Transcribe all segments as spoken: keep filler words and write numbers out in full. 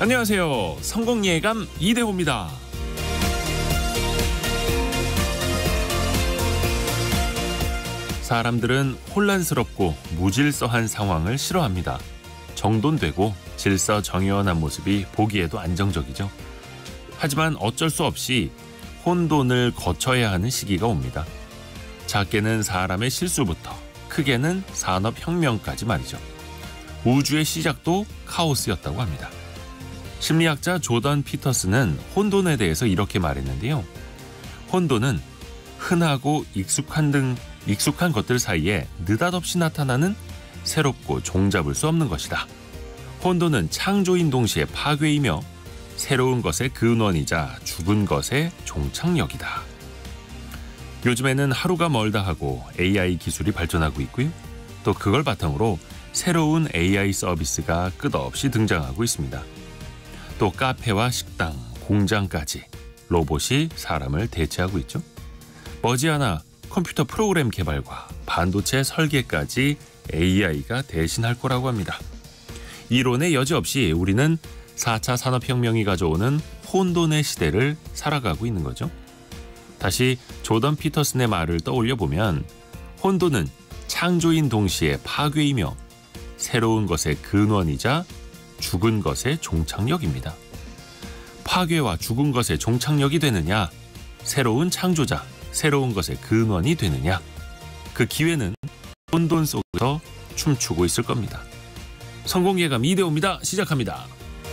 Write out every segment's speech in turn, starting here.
안녕하세요. 성공예감 이대호입니다. 사람들은 혼란스럽고 무질서한 상황을 싫어합니다. 정돈되고 질서 정연한 모습이 보기에도 안정적이죠. 하지만 어쩔 수 없이 혼돈을 거쳐야 하는 시기가 옵니다. 작게는 사람의 실수부터 크게는 산업혁명까지 말이죠. 우주의 시작도 카오스였다고 합니다. 심리학자 조던 피터스는 혼돈에 대해서 이렇게 말했는데요. 혼돈은 흔하고 익숙한 등 익숙한 것들 사이에 느닷없이 나타나는 새롭고 종잡을 수 없는 것이다. 혼돈은 창조인 동시에 파괴이며 새로운 것의 근원이자 죽은 것의 종착역이다. 요즘에는 하루가 멀다 하고 에이아이 기술이 발전하고 있고요. 또 그걸 바탕으로 새로운 에이아이 서비스가 끝없이 등장하고 있습니다. 또 카페와 식당, 공장까지 로봇이 사람을 대체하고 있죠. 머지않아 컴퓨터 프로그램 개발과 반도체 설계까지 에이아이가 대신할 거라고 합니다. 이론의 여지 없이 우리는 사 차 산업혁명이 가져오는 혼돈의 시대를 살아가고 있는 거죠. 다시 조던 피터슨의 말을 떠올려 보면 혼돈은 창조인 동시에 파괴이며 새로운 것의 근원이자 죽은 것의 종착역입니다. 파괴와 죽은 것의 종착역이 되느냐, 새로운 창조자, 새로운 것의 근원이 되느냐, 그 기회는 혼돈 속에서 춤추고 있을 겁니다. 성공예감 이대호입니다. 시작합니다.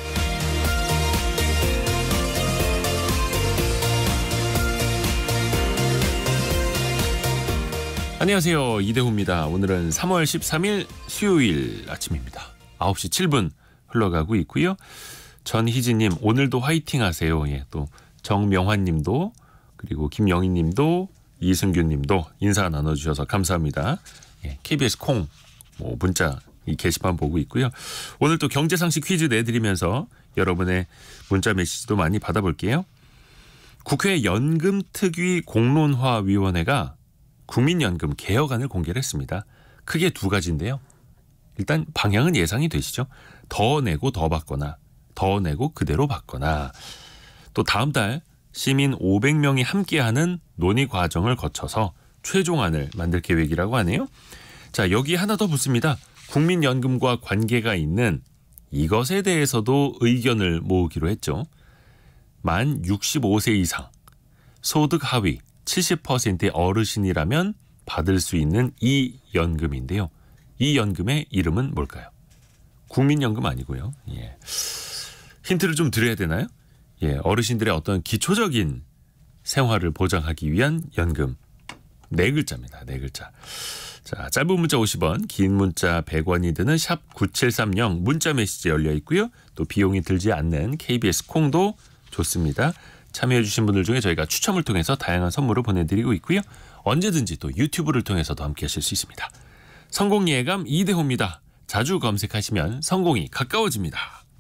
안녕하세요. 이대호입니다. 오늘은 삼월 십삼일 수요일 아침입니다. 아홉 시 칠 분 흘러가고 있고요. 전희진님 오늘도 화이팅 하세요. 예, 또 정명환님도 그리고 김영희님도 이승규님도 인사 나눠주셔서 감사합니다. 예, 케이비에스 콩 뭐 문자 이 게시판 보고 있고요. 오늘 또 경제상식 퀴즈 내드리면서 여러분의 문자 메시지도 많이 받아볼게요. 국회 연금특위 공론화위원회가 국민연금 개혁안을 공개를 했습니다. 크게 두 가지인데요. 일단 방향은 예상이 되시죠. 더 내고 더 받거나 더 내고 그대로 받거나 또 다음 달 시민 오백 명이 함께하는 논의 과정을 거쳐서 최종안을 만들 계획이라고 하네요. 자, 여기 하나 더 붙습니다. 국민연금과 관계가 있는 이것에 대해서도 의견을 모으기로 했죠. 만 육십오 세 이상 소득 하위 칠십 퍼센트의 어르신이라면 받을 수 있는 이 연금인데요. 이 연금의 이름은 뭘까요? 국민연금 아니고요. 예. 힌트를 좀 드려야 되나요? 예, 어르신들의 어떤 기초적인 생활을 보장하기 위한 연금. 네 글자입니다. 네 글자. 자, 짧은 문자 오십 원, 긴 문자 백 원이 드는 샵 구칠삼공 문자 메시지 열려 있고요. 또 비용이 들지 않는 케이비에스 콩도 좋습니다. 참여해 주신 분들 중에 저희가 추첨을 통해서 다양한 선물을 보내드리고 있고요. 언제든지 또 유튜브를 통해서도 함께 하실 수 있습니다. 성공예감 이대호입니다. 자주 검색하시면 성공이 가까워집니다.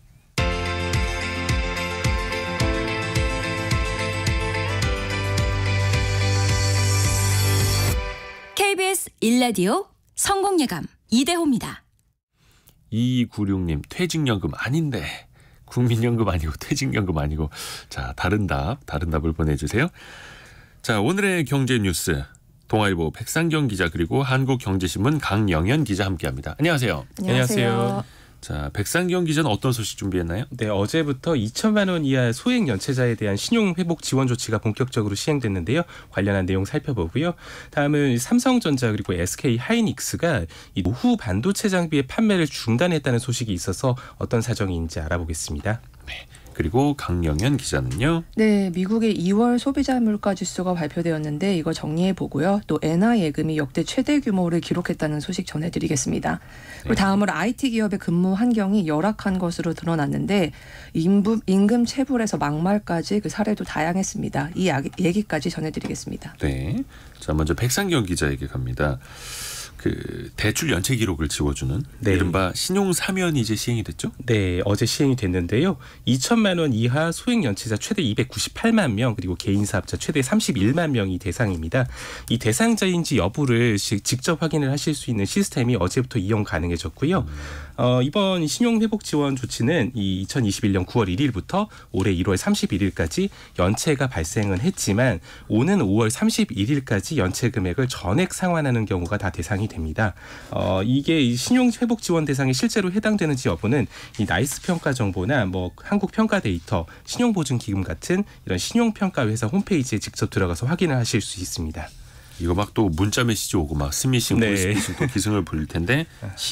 케이비에스 일 라디오 성공예감 이대호입니다. 이이구육 님 퇴직연금 아닌데 국민연금 아니고 퇴직연금 아니고 자 다른 답 다른 답을 보내주세요. 자 오늘의 경제 뉴스 동아일보 백상경 기자 그리고 한국경제신문 강영현 기자 함께합니다. 안녕하세요. 안녕하세요. 자 백상경 기자는 어떤 소식 준비했나요? 네, 어제부터 이천만 원 이하 소액 연체자에 대한 신용 회복 지원 조치가 본격적으로 시행됐는데요. 관련한 내용 살펴보고요. 다음은 삼성전자 그리고 에스케이 하이닉스가 이 노후 반도체 장비의 판매를 중단했다는 소식이 있어서 어떤 사정인지 알아보겠습니다. 네. 그리고 강영현 기자는요. 네, 미국의 이월 소비자 물가 지수가 발표되었는데 이거 정리해 보고요. 또 엔화 예금이 역대 최대 규모를 기록했다는 소식 전해드리겠습니다. 그리고 다음으로 아이티 기업의 근무 환경이 열악한 것으로 드러났는데 임부, 임금 체불에서 막말까지 그 사례도 다양했습니다. 이 얘기까지 전해드리겠습니다. 네, 자 먼저 백상경 기자에게 갑니다. 그 대출 연체 기록을 지워주는 네. 이른바 신용 사면이 이제 시행이 됐죠? 네, 어제 시행이 됐는데요. 이천만 원 이하 소액 연체자 최대 이백구십팔만 명 그리고 개인 사업자 최대 삼십일만 명이 대상입니다. 이 대상자인지 여부를 직접 확인을 하실 수 있는 시스템이 어제부터 이용 가능해졌고요. 음. 어, 이번 신용회복 지원 조치는 이 이천이십일 년 구월 일일부터 올해 일월 삼십일일까지 연체가 발생은 했지만 오는 오월 삼십일일까지 연체 금액을 전액 상환하는 경우가 다 대상이 됩니다. 어, 이게 신용회복 지원 대상에 실제로 해당되는지 여부는 이 나이스 평가 정보나 뭐 한국 평가 데이터, 신용보증기금 같은 이런 신용평가 회사 홈페이지에 직접 들어가서 확인을 하실 수 있습니다. 이거 막 또 문자 메시지 오고 막 스미싱, 네. 보이스피싱 또 기승을 부릴 텐데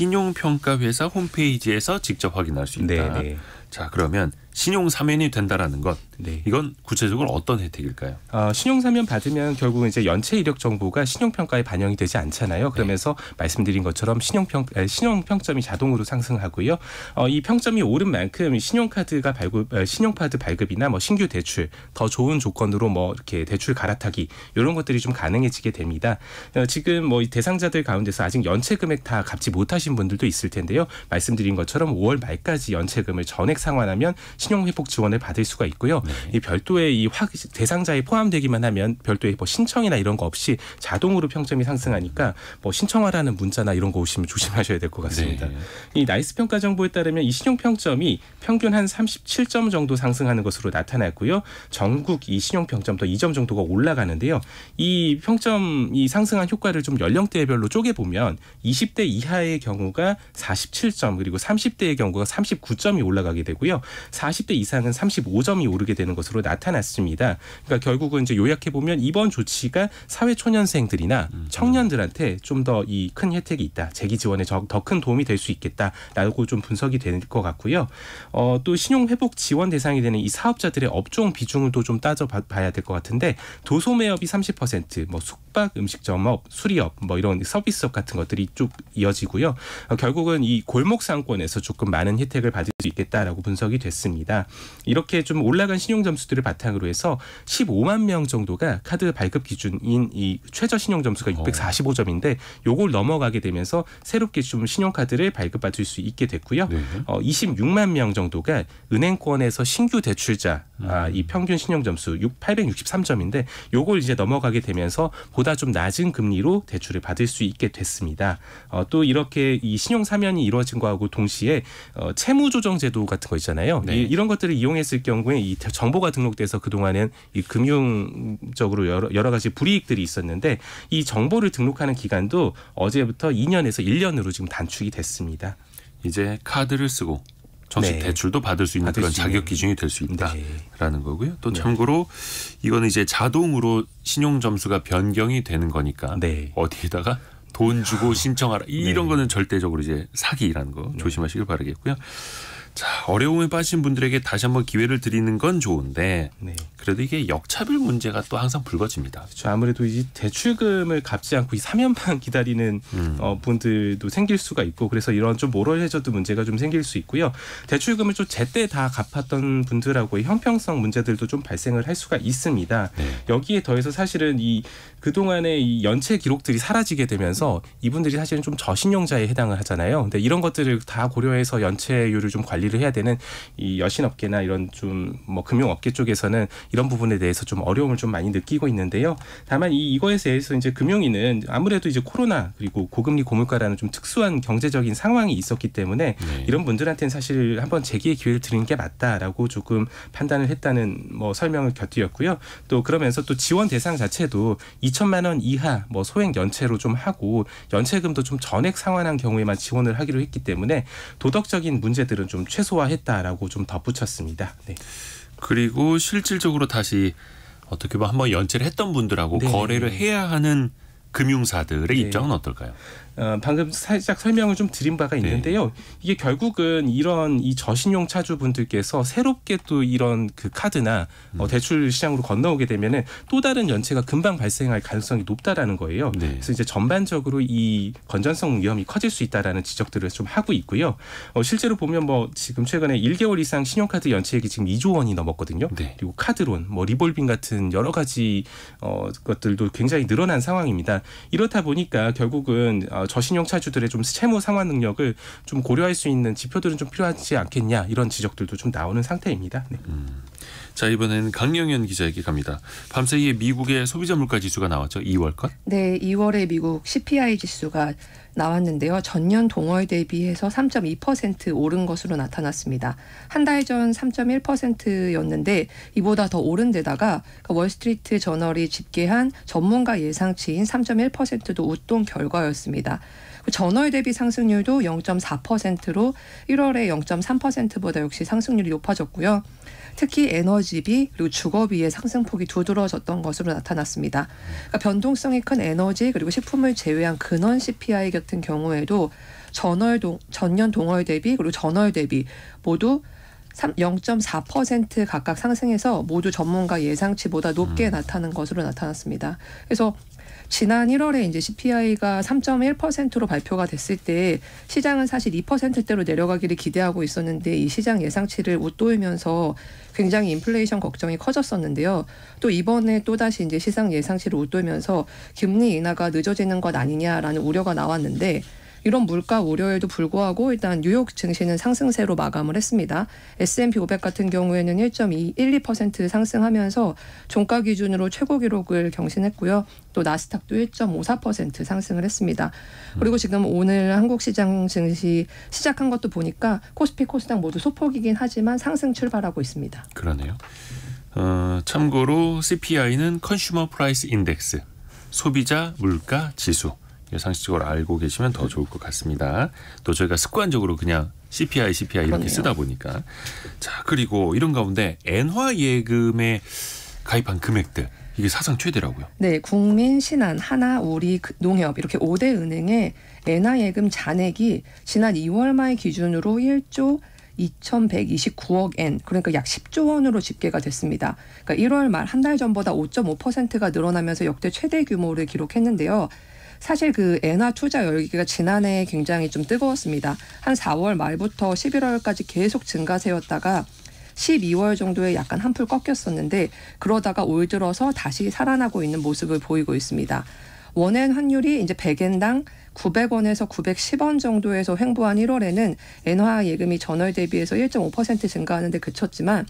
신용평가 회사 홈페이지에서 직접 확인할 수 있다. 네, 네. 자, 그러면 신용 사면이 된다라는 것, 네. 이건 구체적으로 어떤 혜택일까요? 어, 신용 사면 받으면 결국은 이제 연체 이력 정보가 신용 평가에 반영이 되지 않잖아요. 그러면서 네. 말씀드린 것처럼 신용 평 신용 평점이 자동으로 상승하고요. 어, 이 평점이 오른 만큼 신용카드가 발급, 신용카드 발급이나 뭐 신규 대출, 더 좋은 조건으로 뭐 이렇게 대출 갈아타기 이런 것들이 좀 가능해지게 됩니다. 어, 지금 뭐 대상자들 가운데서 아직 연체 금액 다 갚지 못하신 분들도 있을 텐데요. 말씀드린 것처럼 오월 말까지 연체금을 전액 상환하면 신용회복 지원을 받을 수가 있고요. 네. 이 별도의 이 확, 대상자에 포함되기만 하면 별도의 뭐 신청이나 이런 거 없이 자동으로 평점이 상승하니까 뭐 신청하라는 문자나 이런 거 오시면 조심하셔야 될 것 같습니다. 네. 이 나이스 평가 정보에 따르면 이 신용 평점이 평균 한 삼십칠 점 정도 상승하는 것으로 나타났고요. 전국 이 신용 평점도 이 점 정도가 올라가는데요. 이 평점이 상승한 효과를 좀 연령대별로 쪼개 보면 이십 대 이하의 경우가 사십칠 점 그리고 삼십 대의 경우가 삼십구 점이 올라가게 되고요. 사십 대 이상은 삼십오 점이 오르게 되는 것으로 나타났습니다. 그러니까 결국은 이제 요약해 보면 이번 조치가 사회초년생들이나 청년들한테 좀 더 이 큰 혜택이 있다. 재기 지원에 더 큰 도움이 될 수 있겠다라고 좀 분석이 될 것 같고요. 어, 또 신용회복 지원 대상이 되는 이 사업자들의 업종 비중을 또 좀 따져봐야 될 것 같은데 도소매업이 삼십 퍼센트, 뭐 숙박, 음식점업, 수리업, 뭐 이런 서비스업 같은 것들이 쭉 이어지고요. 어, 결국은 이 골목 상권에서 조금 많은 혜택을 받을 수 있겠다라고 분석이 됐습니다. 이렇게 좀 올라간 신용 점수들을 바탕으로 해서 십오만 명 정도가 카드 발급 기준인 이 최저 신용 점수가 육백사십오 점인데 요걸 넘어가게 되면서 새롭게 좀 신용카드를 발급받을 수 있게 됐고요. 네. 어, 이십육만 명 정도가 은행권에서 신규 대출자 음. 아, 이 평균 신용 점수 팔백육십삼 점인데 요걸 이제 넘어가게 되면서 보다 좀 낮은 금리로 대출을 받을 수 있게 됐습니다. 어, 또 이렇게 이 신용 사면이 이루어진 거하고 동시에 어, 채무 조정 제도 같은 거 있잖아요. 네. 이, 이런 것들을 이용했을 경우에 이 정보가 등록돼서 그동안은 이 금융적으로 여러, 여러 가지 불이익들이 있었는데 이 정보를 등록하는 기간도 어제부터 이 년에서 일 년으로 지금 단축이 됐습니다. 이제 카드를 쓰고 정식 네. 대출도 받을 수 있는 받을 그런 수 자격 기준이 될 수 있다라는 네. 거고요. 또 참고로 이거는 이제 자동으로 신용 점수가 변경이 되는 거니까 네. 어디에다가 돈 주고 신청하라 이런 네. 거는 절대적으로 이제 사기라는 거 조심하시길 바라겠고요. 자, 어려움에 빠진 분들에게 다시 한번 기회를 드리는 건 좋은데 네. 그래도 이게 역차별 문제가 또 항상 불거집니다. 그렇죠. 아무래도 이 대출금을 갚지 않고 이 사면만 기다리는 음. 어, 분들도 생길 수가 있고 그래서 이런 좀 모럴 해저드 문제가 좀 생길 수 있고요. 대출금을 좀 제때 다 갚았던 분들하고의 형평성 문제들도 좀 발생을 할 수가 있습니다. 네. 여기에 더해서 사실은 이 그동안의 이 연체 기록들이 사라지게 되면서 이분들이 사실은 좀 저신용자에 해당을 하잖아요. 근데 이런 것들을 다 고려해서 연체율을 좀 관리를 해야 되는 이 여신업계나 이런 좀 뭐 금융업계 쪽에서는 이런 부분에 대해서 좀 어려움을 좀 많이 느끼고 있는데요. 다만 이 이거에 대해서 이제 금융위는 아무래도 이제 코로나 그리고 고금리 고물가라는 좀 특수한 경제적인 상황이 있었기 때문에 네. 이런 분들한테는 사실 한번 재기의 기회를 드리는 게 맞다라고 조금 판단을 했다는 뭐 설명을 곁들였고요. 또 그러면서 또 지원 대상 자체도 이천만 원 이하 뭐 소액 연체로 좀 하고 연체금도 좀 전액 상환한 경우에만 지원을 하기로 했기 때문에 도덕적인 문제들은 좀 최소화했다라고 좀 덧붙였습니다. 네. 그리고 실질적으로 다시 어떻게 보면 한번 연체를 했던 분들하고 네. 거래를 해야 하는 금융사들의 네. 입장은 어떨까요? 어, 방금 살짝 설명을 좀 드린 바가 있는데요. 네. 이게 결국은 이런 이 저신용 차주분들께서 새롭게 또 이런 그 카드나 음. 어, 대출 시장으로 건너오게 되면은 또 다른 연체가 금방 발생할 가능성이 높다라는 거예요. 네. 그래서 이제 전반적으로 이 건전성 위험이 커질 수 있다라는 지적들을 좀 하고 있고요. 어, 실제로 보면 뭐 지금 최근에 일 개월 이상 신용카드 연체액이 지금 이조 원이 넘었거든요. 네. 그리고 카드론, 뭐 리볼빙 같은 여러 가지 어, 것들도 굉장히 늘어난 상황입니다. 이렇다 보니까 결국은 어, 저신용차주들의 좀 채무 상환 능력을 좀 고려할 수 있는 지표들은 좀 필요하지 않겠냐 이런 지적들도 좀 나오는 상태입니다. 네. 음. 자, 이번엔 강영현 기자에게 갑니다. 밤사이에 미국의 소비자 물가 지수가 나왔죠. 이월 것? 네, 이월에 미국 씨피아이 지수가 나왔는데요. 전년 동월 대비해서 삼 점 이 퍼센트 오른 것으로 나타났습니다. 한 달 전 삼 점 일 퍼센트였는데 이보다 더 오른 데다가 월스트리트 저널이 집계한 전문가 예상치인 삼 점 일 퍼센트도 웃돈 결과였습니다. 전월 대비 상승률도 영 점 사 퍼센트로 일월에 영 점 삼 퍼센트보다 역시 상승률이 높아졌고요. 특히 에너지비 그리고 주거비의 상승폭이 두드러졌던 것으로 나타났습니다. 그러니까 변동성이 큰 에너지 그리고 식품을 제외한 근원 씨피아이 같은 경우에도 전월 동, 전년 동월 대비 그리고 전월 대비 모두 영 점 사 퍼센트 각각 상승해서 모두 전문가 예상치보다 높게 음. 나타난 것으로 나타났습니다. 그래서 지난 일월에 이제 씨피아이가 삼 점 일 퍼센트로 발표가 됐을 때 시장은 사실 이 퍼센트대로 내려가기를 기대하고 있었는데 이 시장 예상치를 웃돌면서 굉장히 인플레이션 걱정이 커졌었는데요. 또 이번에 또다시 이제 시장 예상치를 웃돌면서 금리 인하가 늦어지는 것 아니냐라는 우려가 나왔는데 이런 물가 우려에도 불구하고 일단 뉴욕 증시는 상승세로 마감을 했습니다. 에스 앤 피 오백 같은 경우에는 일 점 일이 퍼센트 상승하면서 종가 기준으로 최고 기록을 경신했고요. 또 나스닥도 일 점 오사 퍼센트 상승을 했습니다. 그리고 지금 오늘 한국 시장 증시 시작한 것도 보니까 코스피, 코스닥 모두 소폭이긴 하지만 상승 출발하고 있습니다. 그러네요. 어, 참고로 씨피아이는 컨슈머 프라이스 인덱스, 소비자 물가 지수. 상식적으로 알고 계시면 더 좋을 것 같습니다. 또 저희가 습관적으로 그냥 씨피아이, 씨피아이 이렇게 그러네요. 쓰다 보니까. 자, 그리고 이런 가운데 엔화 예금에 가입한 금액들 이게 사상 최대라고요. 네, 국민, 신한, 하나, 우리, 농협 이렇게 오 대 은행의 엔화 예금 잔액이 지난 이월 말 기준으로 일조 이천백이십구억 엔, 그러니까 약 십조 원으로 집계가 됐습니다. 그러니까 일월 말 한 달 전보다 오 점 오 퍼센트가 늘어나면서 역대 최대 규모를 기록했는데요. 사실 그 엔화 투자 열기가 지난해 굉장히 좀 뜨거웠습니다. 한 사월 말부터 십일월까지 계속 증가세였다가 십이월 정도에 약간 한풀 꺾였었는데 그러다가 올 들어서 다시 살아나고 있는 모습을 보이고 있습니다. 원엔 환율이 이제 백 엔당 구백 원에서 구백십 원 정도에서 횡보한 일월에는 엔화 예금이 전월 대비해서 일 점 오 퍼센트 증가하는 데 그쳤지만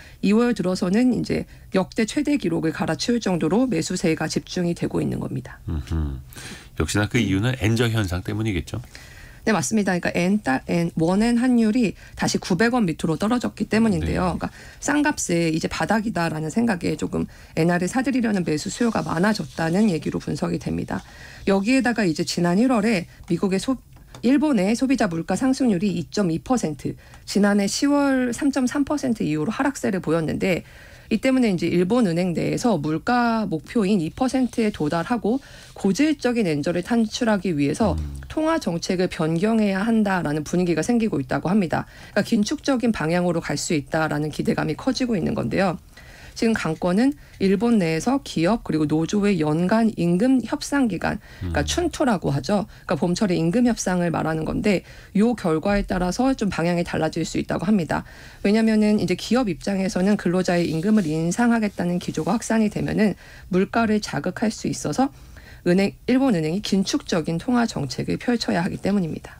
이월 들어서는 이제 역대 최대 기록을 갈아치울 정도로 매수세가 집중이 되고 있는 겁니다. 음흠. 역시나 그 이유는 엔저 현상 때문이겠죠. 네, 맞습니다. 그러니까 엔, 엔, 원엔 환율이 다시 구백 원 밑으로 떨어졌기 때문인데요. 네. 그러니까 싼값에 이제 바닥이다라는 생각에 조금 엔알을 사들이려는 매수 수요가 많아졌다는 얘기로 분석이 됩니다. 여기에다가 이제 지난 일월에 미국의 소 일본의 소비자 물가 상승률이 이 점 이 퍼센트, 지난해 시월 삼 점 삼 퍼센트 이후로 하락세를 보였는데 이 때문에 이제 일본 은행 내에서 물가 목표인 이 퍼센트에 도달하고 고질적인 엔저를 탈출하기 위해서 음. 통화 정책을 변경해야 한다라는 분위기가 생기고 있다고 합니다. 그러니까 긴축적인 방향으로 갈 수 있다라는 기대감이 커지고 있는 건데요. 지금 강권은 일본 내에서 기업 그리고 노조의 연간 임금 협상 기간, 그러니까 음. 춘토라고 하죠. 그러니까 봄철에 임금 협상을 말하는 건데 이 결과에 따라서 좀 방향이 달라질 수 있다고 합니다. 왜냐하면은 이제 기업 입장에서는 근로자의 임금을 인상하겠다는 기조가 확산이 되면은 물가를 자극할 수 있어서 은행 일본 은행이 긴축적인 통화 정책을 펼쳐야 하기 때문입니다.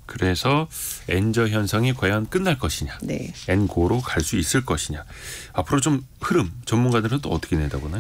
그래서 엔저 현상이 과연 끝날 것이냐, 네. 엔고로 갈 수 있을 것이냐. 앞으로 좀 흐름 전문가들은 또 어떻게 내다보나요?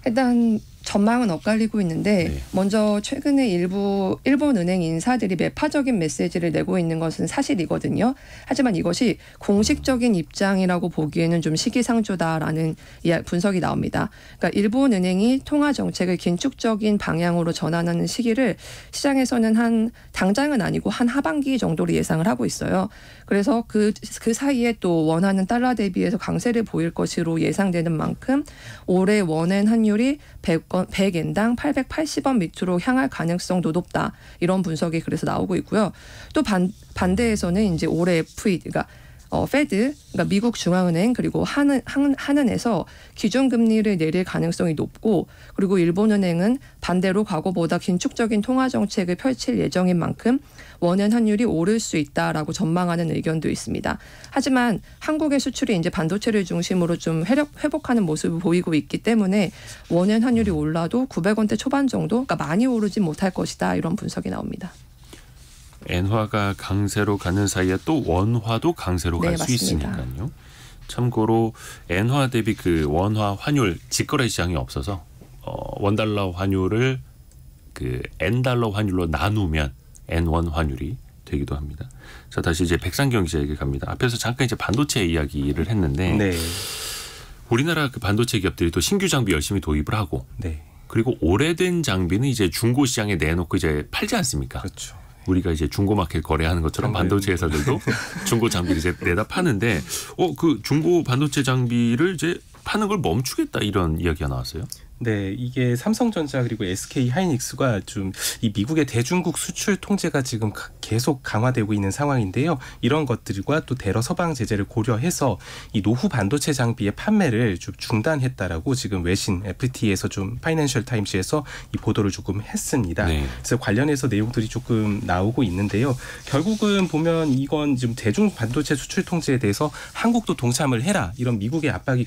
일단 전망은 엇갈리고 있는데 네. 먼저 최근에 일부 일본 은행 인사들이 매파적인 메시지를 내고 있는 것은 사실이거든요. 하지만 이것이 공식적인 입장이라고 보기에는 좀 시기상조다라는 분석이 나옵니다. 그러니까 일본 은행이 통화 정책을 긴축적인 방향으로 전환하는 시기를 시장에서는 한 당장은 아니고 한 하반기 정도로 예상을 하고 있어요. 그래서 그, 그 사이에 또 원하는 달러 대비해서 강세를 보일 것으로 예상되는 만큼 올해 원엔 환율이 백 엔당 팔백팔십 원 밑으로 향할 가능성도 높다. 이런 분석이 그래서 나오고 있고요. 또 반, 반대에서는 이제 올해 에프이, 그러니까 어, 페드, 그러니까 미국 중앙은행 그리고 한은, 한, 한은에서 기준금리를 내릴 가능성이 높고 그리고 일본은행은 반대로 과거보다 긴축적인 통화정책을 펼칠 예정인 만큼 원엔 환율이 오를 수 있다라고 전망하는 의견도 있습니다. 하지만 한국의 수출이 이제 반도체를 중심으로 좀 회력, 회복하는 모습을 보이고 있기 때문에 원엔 환율이 올라도 구백 원대 초반 정도, 그러니까 많이 오르지 못할 것이다 이런 분석이 나옵니다. 엔화가 강세로 가는 사이에 또 원화도 강세로 갈 수 네, 맞습니다. 있으니까요. 참고로 엔화 대비 그 원화 환율 직거래 시장이 없어서 어, 원달러 환율을 그 엔달러 환율로 나누면 엔원 환율이 되기도 합니다. 자, 다시 이제 백상경 기자에게 갑니다. 앞에서 잠깐 이제 반도체 이야기를 했는데 네. 우리나라 그 반도체 기업들이 또 신규 장비 열심히 도입을 하고 네. 그리고 오래된 장비는 이제 중고 시장에 내놓고 이제 팔지 않습니까? 그렇죠. 우리가 이제 중고 마켓 거래하는 것처럼 반도체 회사들도 중고 장비를 이제 내다 파는데, 어, 그 중고 반도체 장비를 이제 파는 걸 멈추겠다 이런 이야기가 나왔어요. 네, 이게 삼성전자 그리고 에스케이 하이닉스가 좀 이 미국의 대중국 수출 통제가 지금 계속 강화되고 있는 상황인데요. 이런 것들과 또 대러 서방 제재를 고려해서 이 노후 반도체 장비의 판매를 좀 중단했다라고 지금 외신 에프티에서 좀 파이낸셜 타임스에서 이 보도를 조금 했습니다. 네. 그래서 관련해서 내용들이 조금 나오고 있는데요. 결국은 보면 이건 지금 대중 반도체 수출 통제에 대해서 한국도 동참을 해라 이런 미국의 압박이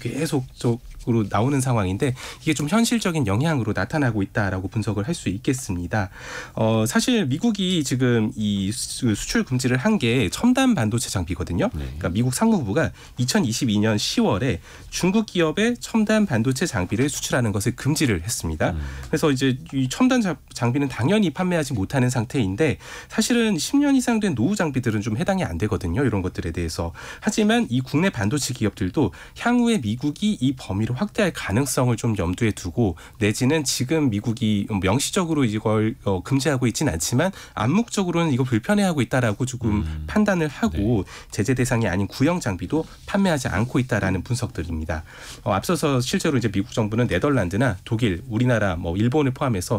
계속적으로 나오는 상황인데 이게 좀 현실적인 영향으로 나타나고 있다라고 분석을 할 수 있겠습니다. 어, 사실 미국이 지금 이 수출 금지를 한 게 첨단 반도체 장비거든요. 네. 그러니까 미국 상무부가 이천이십이 년 시월에 중국 기업의 첨단 반도체 장비를 수출하는 것을 금지를 했습니다. 음. 그래서 이제 이 첨단 장비는 당연히 판매하지 못하는 상태인데 사실은 십 년 이상 된 노후 장비들은 좀 해당이 안 되거든요. 이런 것들에 대해서. 하지만 이 국내 반도체 기업들도 향후에 미국이 이 범위를 확대할 가능성을 좀 염두에 두고 내지는 지금 미국이 명시적으로 이걸 어, 금지하고 있지는 않지만 암묵적으로는 이거 불편해하고 있다라고 조금 음. 판단을 하고 네. 제재 대상이 아닌 구형 장비도 판매하지 않고 있다라는 분석들입니다. 어, 앞서서 실제로 이제 미국 정부는 네덜란드나 독일, 우리나라, 뭐 일본을 포함해서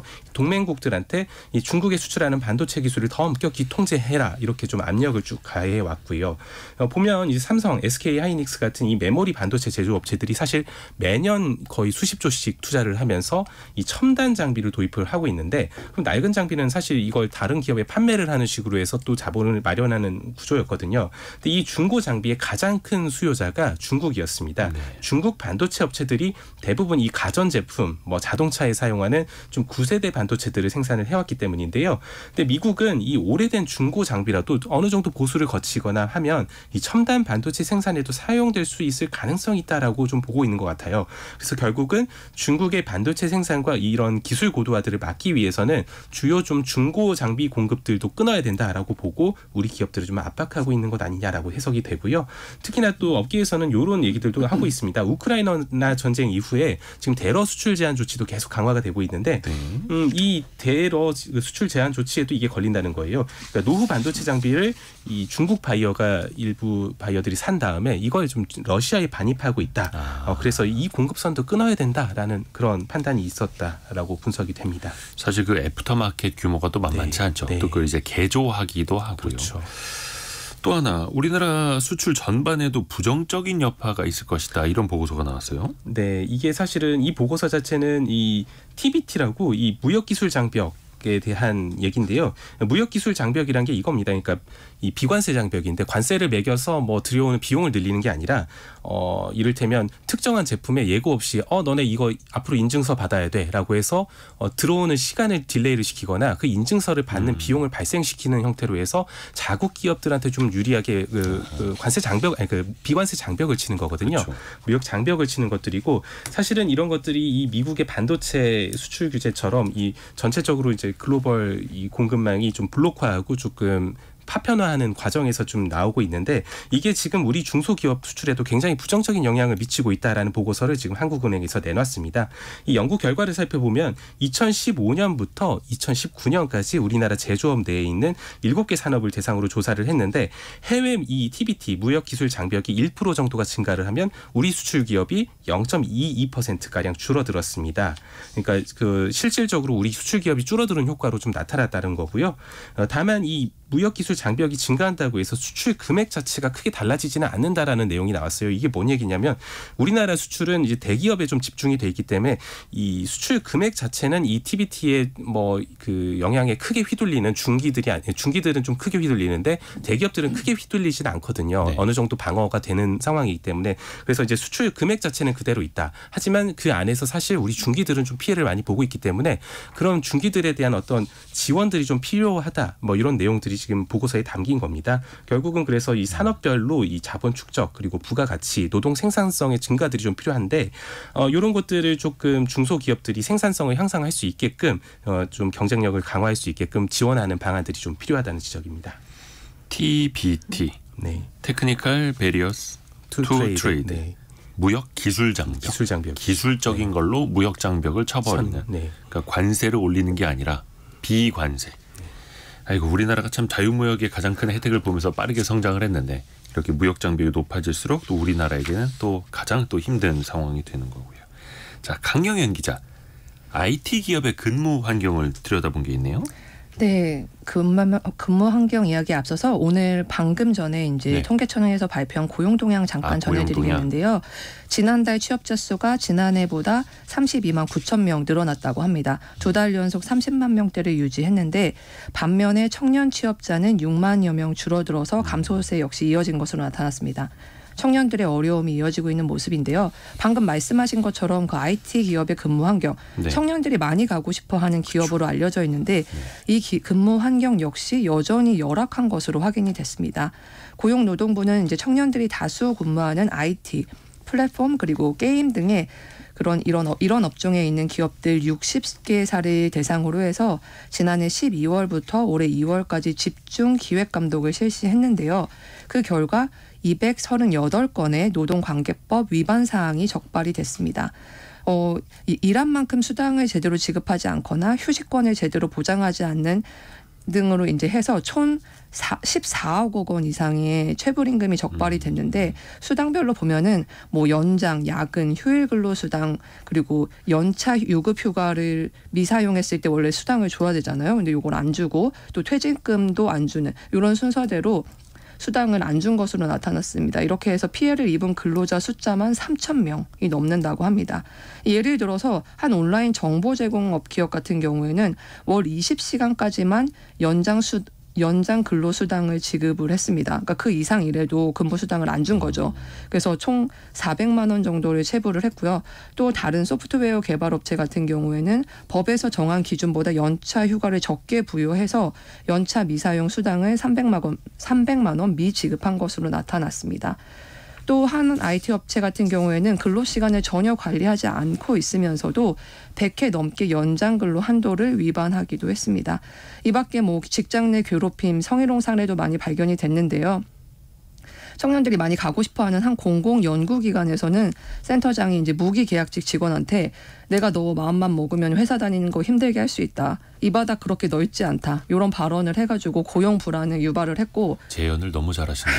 동맹국들한테 이 중국에 수출하는 반도체 기술을 더 엄격히 통제해라 이렇게 좀 압력을 쭉 가해 왔고요. 어, 보면 이제 삼성, 에스케이 하이닉스 같은 이 메모리 반도체 제조업체들이 사실 매년 거의 수십조씩 투자를 하면서 이 첨단 장비를 도입을 하고 있는데 그럼 낡은 장비는 사실 이걸 다른 기업에 판매를 하는 식으로 해서 또 자본을 마련하는 구조였거든요. 근데 이 중고 장비의 가장 큰 수요자가 중국이었습니다. 네. 중국 반도체 업체들이 대부분 이 가전제품, 뭐 자동차에 사용하는 좀 구세대 반도체들을 생산을 해왔기 때문인데요. 근데 미국은 이 오래된 중고 장비라도 어느 정도 보수를 거치거나 하면 이 첨단 반도체 생산에도 사용될 수 있을 가능성이 있다라고 좀 보고 있는 것 같아요. 그래서 결국은 중국의 반도체 생산과 이런 기술 고도화들을 막기 위해서는 주요 좀 중고 장비 공급들도 끊어야 된다라고 보고 우리 기업들을 좀 압박하고 있는 것 아니냐라고 해석이 되고요. 특히나 또 업계에서는 이런 얘기들도 하고 있습니다. 우크라이나 전쟁 이후에 지금 대러 수출 제한 조치도 계속 강화가 되고 있는데 네. 음, 이 대러 수출 제한 조치에도 이게 걸린다는 거예요. 그러니까 노후 반도체 장비를 이 중국 바이어가 일부 바이어들이 산 다음에 이걸 좀 러시아에 반입하고 있다. 아. 어, 그래서 이 공급선도 끊어야 된다라는 그런 판단이 있었다라고 분석이 됩니다. 사실 그 애프터마켓 규모가 또 만만치 네. 않죠. 네. 또 그걸 이제 개조하기도 하고요. 그렇죠. 또 하나 우리나라 수출 전반에도 부정적인 여파가 있을 것이다 이런 보고서가 나왔어요. 네, 이게 사실은 이 보고서 자체는 이 티비티라고 이 무역기술 장벽에 대한 얘기인데요. 무역기술 장벽이란 게 이겁니다. 그러니까 이 비관세 장벽인데 관세를 매겨서 뭐 들여오는 비용을 늘리는 게 아니라 어 이를테면 특정한 제품에 예고 없이 어 너네 이거 앞으로 인증서 받아야 돼라고 해서 어, 들어오는 시간을 딜레이를 시키거나 그 인증서를 받는 음. 비용을 발생시키는 형태로 해서 자국 기업들한테 좀 유리하게 그, 그 관세 장벽 아니 그 비관세 장벽을 치는 거거든요. 그렇죠. 무역 장벽을 치는 것들이고 사실은 이런 것들이 이 미국의 반도체 수출 규제처럼 이 전체적으로 이제 글로벌 이 공급망이 좀 블록화하고 조금 파편화하는 과정에서 좀 나오고 있는데 이게 지금 우리 중소기업 수출에도 굉장히 부정적인 영향을 미치고 있다라는 보고서를 지금 한국은행에서 내놨습니다. 이 연구 결과를 살펴보면 이천십오 년부터 이천십구 년까지 우리나라 제조업 내에 있는 일곱 개 산업을 대상으로 조사를 했는데 해외 이 티비티 무역기술 장벽이 일 퍼센트 정도가 증가를 하면 우리 수출 기업이 영 점 이이 퍼센트가량 줄어들었습니다. 그러니까 그 실질적으로 우리 수출 기업이 줄어드는 효과로 좀 나타났다는 거고요. 어, 다만 이 무역기술 장벽이 증가한다고 해서 수출 금액 자체가 크게 달라지지는 않는다라는 내용이 나왔어요. 이게 뭔 얘기냐면 우리나라 수출은 이제 대기업에 좀 집중이 돼 있기 때문에 이 수출 금액 자체는 이 티비티의 뭐 그 영향에 크게 휘둘리는 중기들이 아니 중기들은 좀 크게 휘둘리는데 대기업들은 크게 휘둘리지는 않거든요. 네. 어느 정도 방어가 되는 상황이기 때문에 그래서 이제 수출 금액 자체는 그대로 있다. 하지만 그 안에서 사실 우리 중기들은 좀 피해를 많이 보고 있기 때문에 그런 중기들에 대한 어떤 지원들이 좀 필요하다. 뭐 이런 내용들이 내용들이 지금 보고서에 담긴 겁니다. 결국은 그래서 이 산업별로 이 자본 축적 그리고 부가가치, 노동 생산성의 증가들이 좀 필요한데 어, 이런 것들을 조금 중소기업들이 생산성을 향상할 수 있게끔 어, 좀 경쟁력을 강화할 수 있게끔 지원하는 방안들이 좀 필요하다는 지적입니다. 티비티, 네. Technical Barriers to, To Trade. Trade. 네. 무역 기술 장벽. 기술 장벽. 기술적인 네. 걸로 무역 장벽을 쳐버리는. 네. 그러니까 관세를 올리는 게 아니라 비관세. 네. 아이고 우리나라가 참 자유무역의 가장 큰 혜택을 보면서 빠르게 성장을 했는데 이렇게 무역 장벽이 높아질수록 또 우리나라에게는 또 가장 또 힘든 상황이 되는 거고요. 자, 강영현 기자. 아이티 기업의 근무 환경을 들여다본 게 있네요. 네, 근무, 근무 환경 이야기 앞서서 오늘 방금 전에 이제 네. 통계청에서 발표한 고용 동향 잠깐 아, 전해드리겠는데요. 지난달 취업자 수가 지난해보다 삼십이만 구천 명 늘어났다고 합니다. 두 달 연속 삼십만 명대를 유지했는데 반면에 청년 취업자는 육만여 명 줄어들어서 감소세 역시 이어진 것으로 나타났습니다. 청년들의 어려움이 이어지고 있는 모습인데요. 방금 말씀하신 것처럼 그 아이티 기업의 근무 환경, 네. 청년들이 많이 가고 싶어하는 기업으로 알려져 있는데 네. 이 기, 근무 환경 역시 여전히 열악한 것으로 확인이 됐습니다. 고용노동부는 이제 청년들이 다수 근무하는 아이티, 플랫폼 그리고 게임 등의 그런 이런 이런 업종에 있는 기업들 육십 개사를 대상으로 해서 지난해 십이월부터 올해 이월까지 집중 기획 감독을 실시했는데요. 그 결과 이백삼십팔 건의 노동관계법 위반 사항이 적발이 됐습니다. 어, 일한 만큼 수당을 제대로 지급하지 않거나 휴식권을 제대로 보장하지 않는 등으로 이제 해서 총 십사억 원 이상의 체불임금이 적발이 됐는데 수당별로 보면은 뭐 연장, 야근, 휴일 근로 수당 그리고 연차 유급 휴가를 미사용했을 때 원래 수당을 줘야 되잖아요. 근데 이걸 안 주고 또 퇴직금도 안 주는 이런 순서대로 수당을 안 준 것으로 나타났습니다. 이렇게 해서 피해를 입은 근로자 숫자만 삼천 명이 넘는다고 합니다. 예를 들어서 한 온라인 정보 제공업 기업 같은 경우에는 월 이십 시간까지만 연장 수 연장 근로수당을 지급을 했습니다. 그러니까 그 이상 일해도 근무수당을 안 준 거죠. 그래서 총 사백만 원 정도를 체불을 했고요. 또 다른 소프트웨어 개발업체 같은 경우에는 법에서 정한 기준보다 연차 휴가를 적게 부여해서 연차 미사용 수당을 삼백만 원, 삼백만 원 미지급한 것으로 나타났습니다. 또 한 아이티 업체 같은 경우에는 근로시간을 전혀 관리하지 않고 있으면서도 백 회 넘게 연장 근로 한도를 위반하기도 했습니다. 이 밖에 뭐 직장 내 괴롭힘, 성희롱 사례도 많이 발견이 됐는데요. 청년들이 많이 가고 싶어하는 한 공공 연구기관에서는 센터장이 이제 무기계약직 직원한테 내가 너 마음만 먹으면 회사 다니는 거 힘들게 할 수 있다. 이 바닥 그렇게 넓지 않다. 이런 발언을 해가지고 고용 불안을 유발을 했고 재연을 너무 잘하시네요.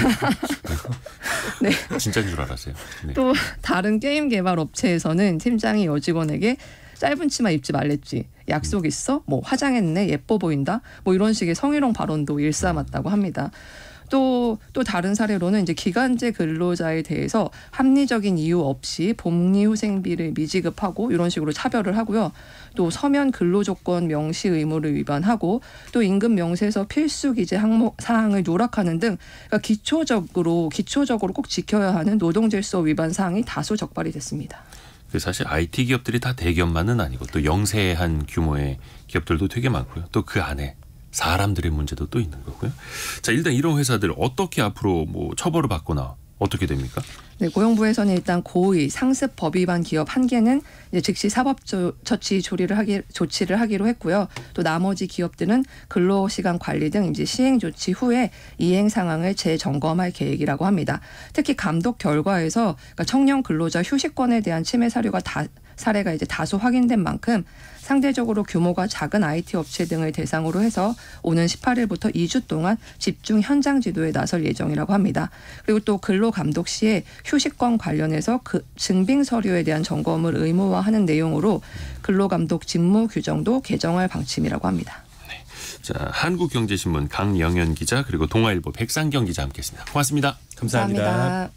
네. 진짜인 줄 알았어요. 네. 또 다른 게임 개발 업체에서는 팀장이 여직원에게 짧은 치마 입지 말랬지. 약속 있어? 뭐 화장했네? 예뻐 보인다? 뭐 이런 식의 성희롱 발언도 일삼았다고 합니다. 또, 또 다른 사례로는 이제 기간제 근로자에 대해서 합리적인 이유 없이 복리후생비를 미지급하고 이런 식으로 차별을 하고요. 또 서면 근로조건 명시 의무를 위반하고 또 임금 명세서 필수 기재 항목 사항을 누락하는 등 그러니까 기초적으로 기초적으로 꼭 지켜야 하는 노동질서 위반 사항이 다수 적발이 됐습니다. 사실 아이티 기업들이 다 대기업만은 아니고 또 영세한 규모의 기업들도 되게 많고요. 또 그 안에 사람들의 문제도 또 있는 거고요. 자, 일단 이런 회사들 어떻게 앞으로 뭐 처벌을 받거나 어떻게 됩니까? 네, 고용부에서는 일단 고의 상습 법 위반 기업 한 개는 이제 즉시 사법처치 조리를 하기 조치를 하기로 했고요. 또 나머지 기업들은 근로시간 관리 등 이제 시행 조치 후에 이행 상황을 재점검할 계획이라고 합니다. 특히 감독 결과에서 그러니까 청년 근로자 휴식권에 대한 침해 사례가 다 사례가 이제 다소 확인된 만큼 상대적으로 규모가 작은 아이티 업체 등을 대상으로 해서 오는 십팔 일부터 이 주 동안 집중 현장 지도에 나설 예정이라고 합니다. 그리고 또 근로 감독 시에 휴식권 관련해서 그 증빙 서류에 대한 점검을 의무화하는 내용으로 근로 감독 직무 규정도 개정할 방침이라고 합니다. 네. 자, 한국경제신문 강영현 기자 그리고 동아일보 백상경 기자 함께했습니다. 고맙습니다. 감사합니다. 감사합니다.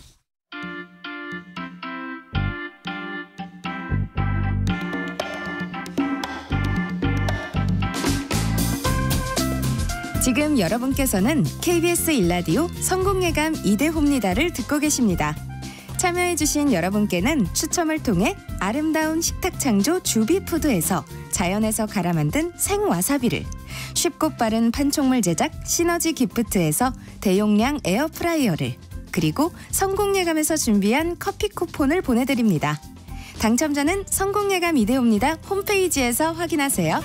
지금 여러분께서는 케이비에스 일라디오 성공예감 이대호입니다를 듣고 계십니다. 참여해주신 여러분께는 추첨을 통해 아름다운 식탁 창조 주비푸드에서 자연에서 갈아 만든 생와사비를, 쉽고 빠른 판촉물 제작 시너지 기프트에서 대용량 에어프라이어를, 그리고 성공예감에서 준비한 커피 쿠폰을 보내드립니다. 당첨자는 성공예감 이데오입니다 홈페이지에서 확인하세요.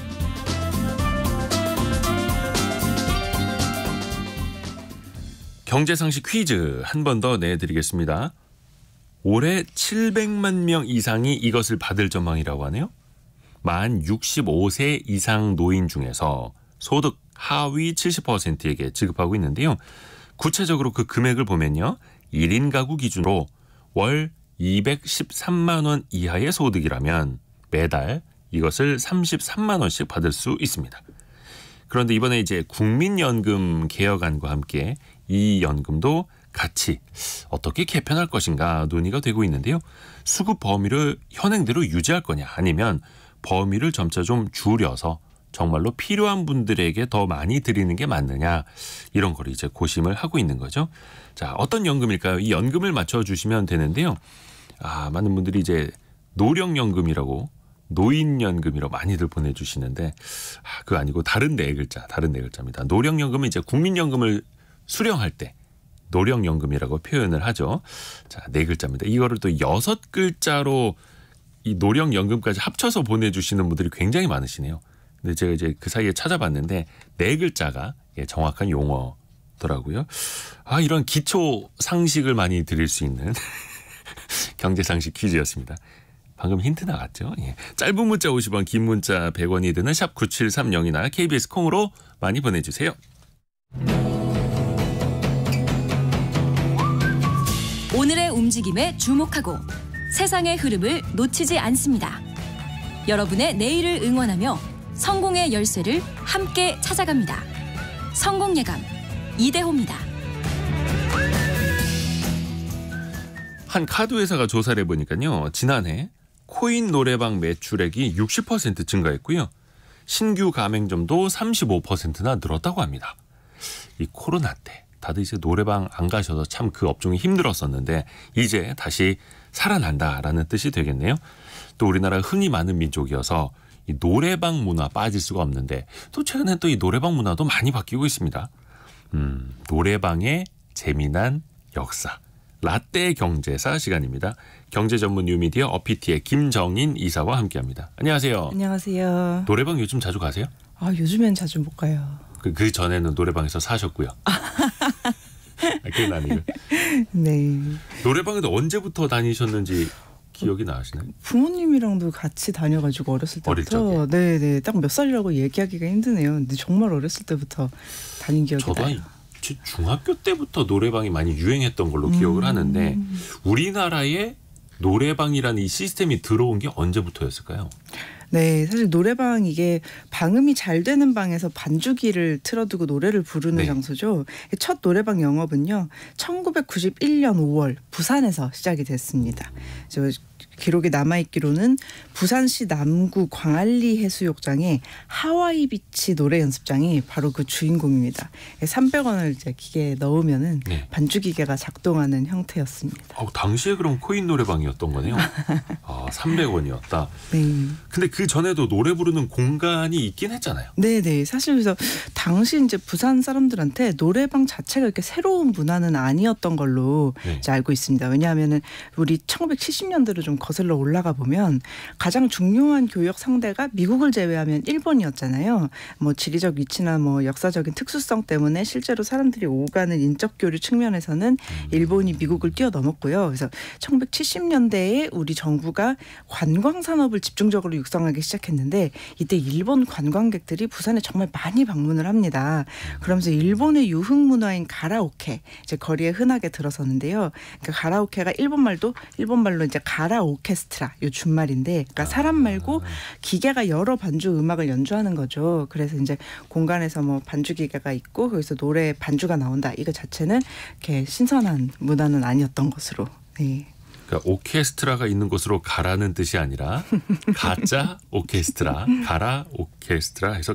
경제상식 퀴즈 한 번 더 내드리겠습니다. 올해 칠백만 명 이상이 이것을 받을 전망이라고 하네요. 만 육십오 세 이상 노인 중에서 소득 하위 칠십 퍼센트에게 지급하고 있는데요. 구체적으로 그 금액을 보면요. 일 인 가구 기준으로 월 이백십삼만 원 이하의 소득이라면 매달 이것을 삼십삼만 원씩 받을 수 있습니다. 그런데 이번에 이제 국민연금 개혁안과 함께 이 연금도 같이 어떻게 개편할 것인가 논의가 되고 있는데요. 수급 범위를 현행대로 유지할 거냐, 아니면 범위를 점차 좀 줄여서 정말로 필요한 분들에게 더 많이 드리는 게 맞느냐, 이런 걸 이제 고심을 하고 있는 거죠. 자, 어떤 연금일까요? 이 연금을 맞춰주시면 되는데요. 아, 많은 분들이 이제 노령연금이라고, 노인연금이라고 많이들 보내주시는데, 아, 그거 아니고 다른 네 글자, 다른 네 글자입니다. 노령연금은 이제 국민연금을 수령할 때 노령연금이라고 표현을 하죠. 자, 네 글자입니다. 이거를 또 여섯 글자로 이 노령연금까지 합쳐서 보내주시는 분들이 굉장히 많으시네요. 근데 제가 이제 그 사이에 찾아봤는데 네 글자가 정확한 용어더라고요. 아, 이런 기초 상식을 많이 드릴 수 있는 경제상식 퀴즈였습니다. 방금 힌트 나갔죠? 예. 짧은 문자 오십 원, 긴 문자 백 원이 드는 샵 구칠삼공이나 케이비에스 콩으로 많이 보내주세요. 오늘의 움직임에 주목하고 세상의 흐름을 놓치지 않습니다. 여러분의 내일을 응원하며 성공의 열쇠를 함께 찾아갑니다. 성공예감 이대호입니다. 한 카드 회사가 조사를 해보니까요. 지난해 코인 노래방 매출액이 육십 퍼센트 증가했고요. 신규 가맹점도 삼십오 퍼센트나 늘었다고 합니다. 이 코로나 때 다들 이제 노래방 안 가셔서 참 그 업종이 힘들었었는데 이제 다시 살아난다라는 뜻이 되겠네요. 또 우리나라 흥이 많은 민족이어서 이 노래방 문화 빠질 수가 없는데 또 최근에 또 이 노래방 문화도 많이 바뀌고 있습니다. 음, 노래방의 재미난 역사. 라떼 경제사 시간입니다. 경제 전문 뉴미디어 어피티의 김정인 이사와 함께합니다. 안녕하세요. 안녕하세요. 노래방 요즘 자주 가세요? 아, 요즘엔 자주 못 가요. 그, 그 전에는 노래방에서 사셨고요. 아, 그건 아니고. 네. 노래방에도 언제부터 다니셨는지 기억이 나시나요? 부모님이랑도 같이 다녀가지고 어렸을 때부터. 어릴 적에? 네네. 딱 몇 살이라고 얘기하기가 힘드네요. 근데 정말 어렸을 때부터 다닌 기억이 저도 나요. 한 중학교 때부터 노래방이 많이 유행했던 걸로 기억을 음. 하는데 우리나라에 노래방이라는 이 시스템이 들어온 게 언제부터였을까요? 네, 사실 노래방 이게 방음이 잘 되는 방에서 반주기를 틀어두고 노래를 부르는 네. 장소죠. 첫 노래방 영업은요, 천구백구십일 년 오월 부산에서 시작이 됐습니다. 저 기록에 남아있기로는 부산시 남구 광안리 해수욕장의 하와이 비치 노래 연습장이 바로 그 주인공입니다. 삼백 원을 이제 기계에 넣으면은 네. 반주 기계가 작동하는 형태였습니다. 어, 당시에 그럼 코인 노래방이었던 거네요. 아, 삼백 원이었다. 네. 근데 그 전에도 노래 부르는 공간이 있긴 했잖아요. 네네. 사실 그래서 당시 이제 부산 사람들한테 노래방 자체가 이렇게 새로운 문화는 아니었던 걸로 네. 이제 알고 있습니다. 왜냐하면은 우리 천구백칠십 년대로 좀 거슬러 올라가 보면 가장 중요한 교역 상대가 미국을 제외하면 일본이었잖아요. 뭐 지리적 위치나 뭐 역사적인 특수성 때문에 실제로 사람들이 오가는 인적 교류 측면에서는 일본이 미국을 뛰어넘었고요. 그래서 천구백칠십 년대에 우리 정부가 관광 산업을 집중적으로 육성하기 시작했는데 이때 일본 관광객들이 부산에 정말 많이 방문을 합니다. 그러면서 일본의 유흥 문화인 가라오케 이제 거리에 흔하게 들어섰는데요. 그러니까 가라오케가 일본 말도 일본 말로 이제 가라오케 오케스트라 요 준말인데, 그러니까 사람 말고 기계가 여러 반주 음악을 연주하는 거죠. 그래서 이제 공간에서 뭐 반주 기계가 있고 거기서 노래 반주가 나온다. 이거 자체는 이렇게 신선한 문화는 아니었던 것으로. 네. 그러니까 오케스트라가 있는 곳으로 가라는 뜻이 아니라 가짜 오케스트라, 가라 오케스트라 해서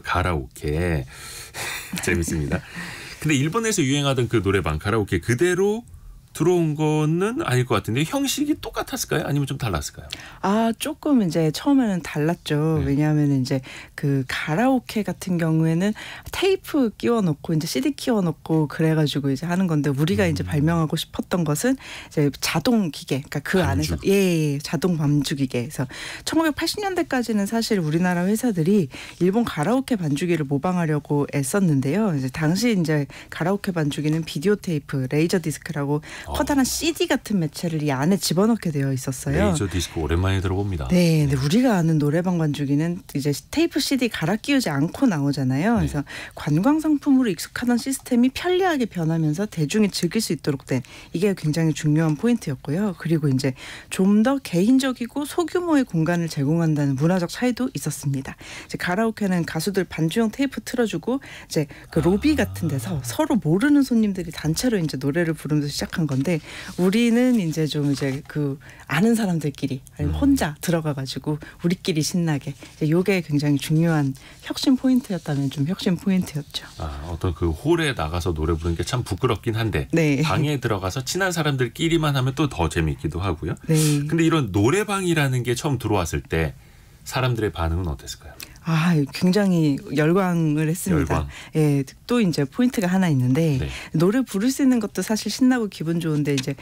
가라오케. 재밌습니다. 근데 일본에서 유행하던 그 노래방 가라오케 그대로 들어온 거는 아닐 것 같은데 형식이 똑같았을까요? 아니면 좀 달랐을까요? 아, 조금 이제 처음에는 달랐죠. 네. 왜냐하면 이제 그 가라오케 같은 경우에는 테이프 끼워 놓고 이제 씨디 끼워 놓고 그래가지고 이제 하는 건데 우리가 음. 이제 발명하고 싶었던 것은 이제 자동 기계, 그러니까 그 반주. 안에서 예, 예 자동 반주 기계에서 천구백팔십 년대까지는 사실 우리나라 회사들이 일본 가라오케 반주기를 모방하려고 애썼는데요. 이제 당시 이제 가라오케 반주기는 비디오 테이프, 레이저 디스크라고 어. 커다란 씨디 같은 매체를 이 안에 집어넣게 되어 있었어요. 레이저 디스크 오랜만에 들어봅니다. 네, 근데 우리가 아는 노래방 반주기는 이제 테이프 씨디 갈아 끼우지 않고 나오잖아요. 그래서 네. 관광 상품으로 익숙하던 시스템이 편리하게 변하면서 대중이 즐길 수 있도록 된 이게 굉장히 중요한 포인트였고요. 그리고 이제 좀 더 개인적이고 소규모의 공간을 제공한다는 문화적 차이도 있었습니다. 이제 가라오케는 가수들 반주용 테이프 틀어주고 이제 그 로비 같은 데서 서로 모르는 손님들이 단체로 이제 노래를 부르면서 시작한 건데 우리는 이제 좀 이제 그 아는 사람들끼리 아니면 혼자 들어가가지고 우리끼리 신나게 이제 요게 굉장히 중요한 혁신 포인트였다면 좀 혁신 포인트였죠. 아, 어떤 그 홀에 나가서 노래 부르는 게 참 부끄럽긴 한데 네. 방에 들어가서 친한 사람들끼리만 하면 또 더 재미있기도 하고요. 네. 근데 이런 노래방이라는 게 처음 들어왔을 때 사람들의 반응은 어땠을까요? 아, 굉장히 열광을 했습니다. 열광. 예, 또 이제 포인트가 하나 있는데 네. 노래 부를 수 있는 것도 사실 신나고 기분 좋은데 이제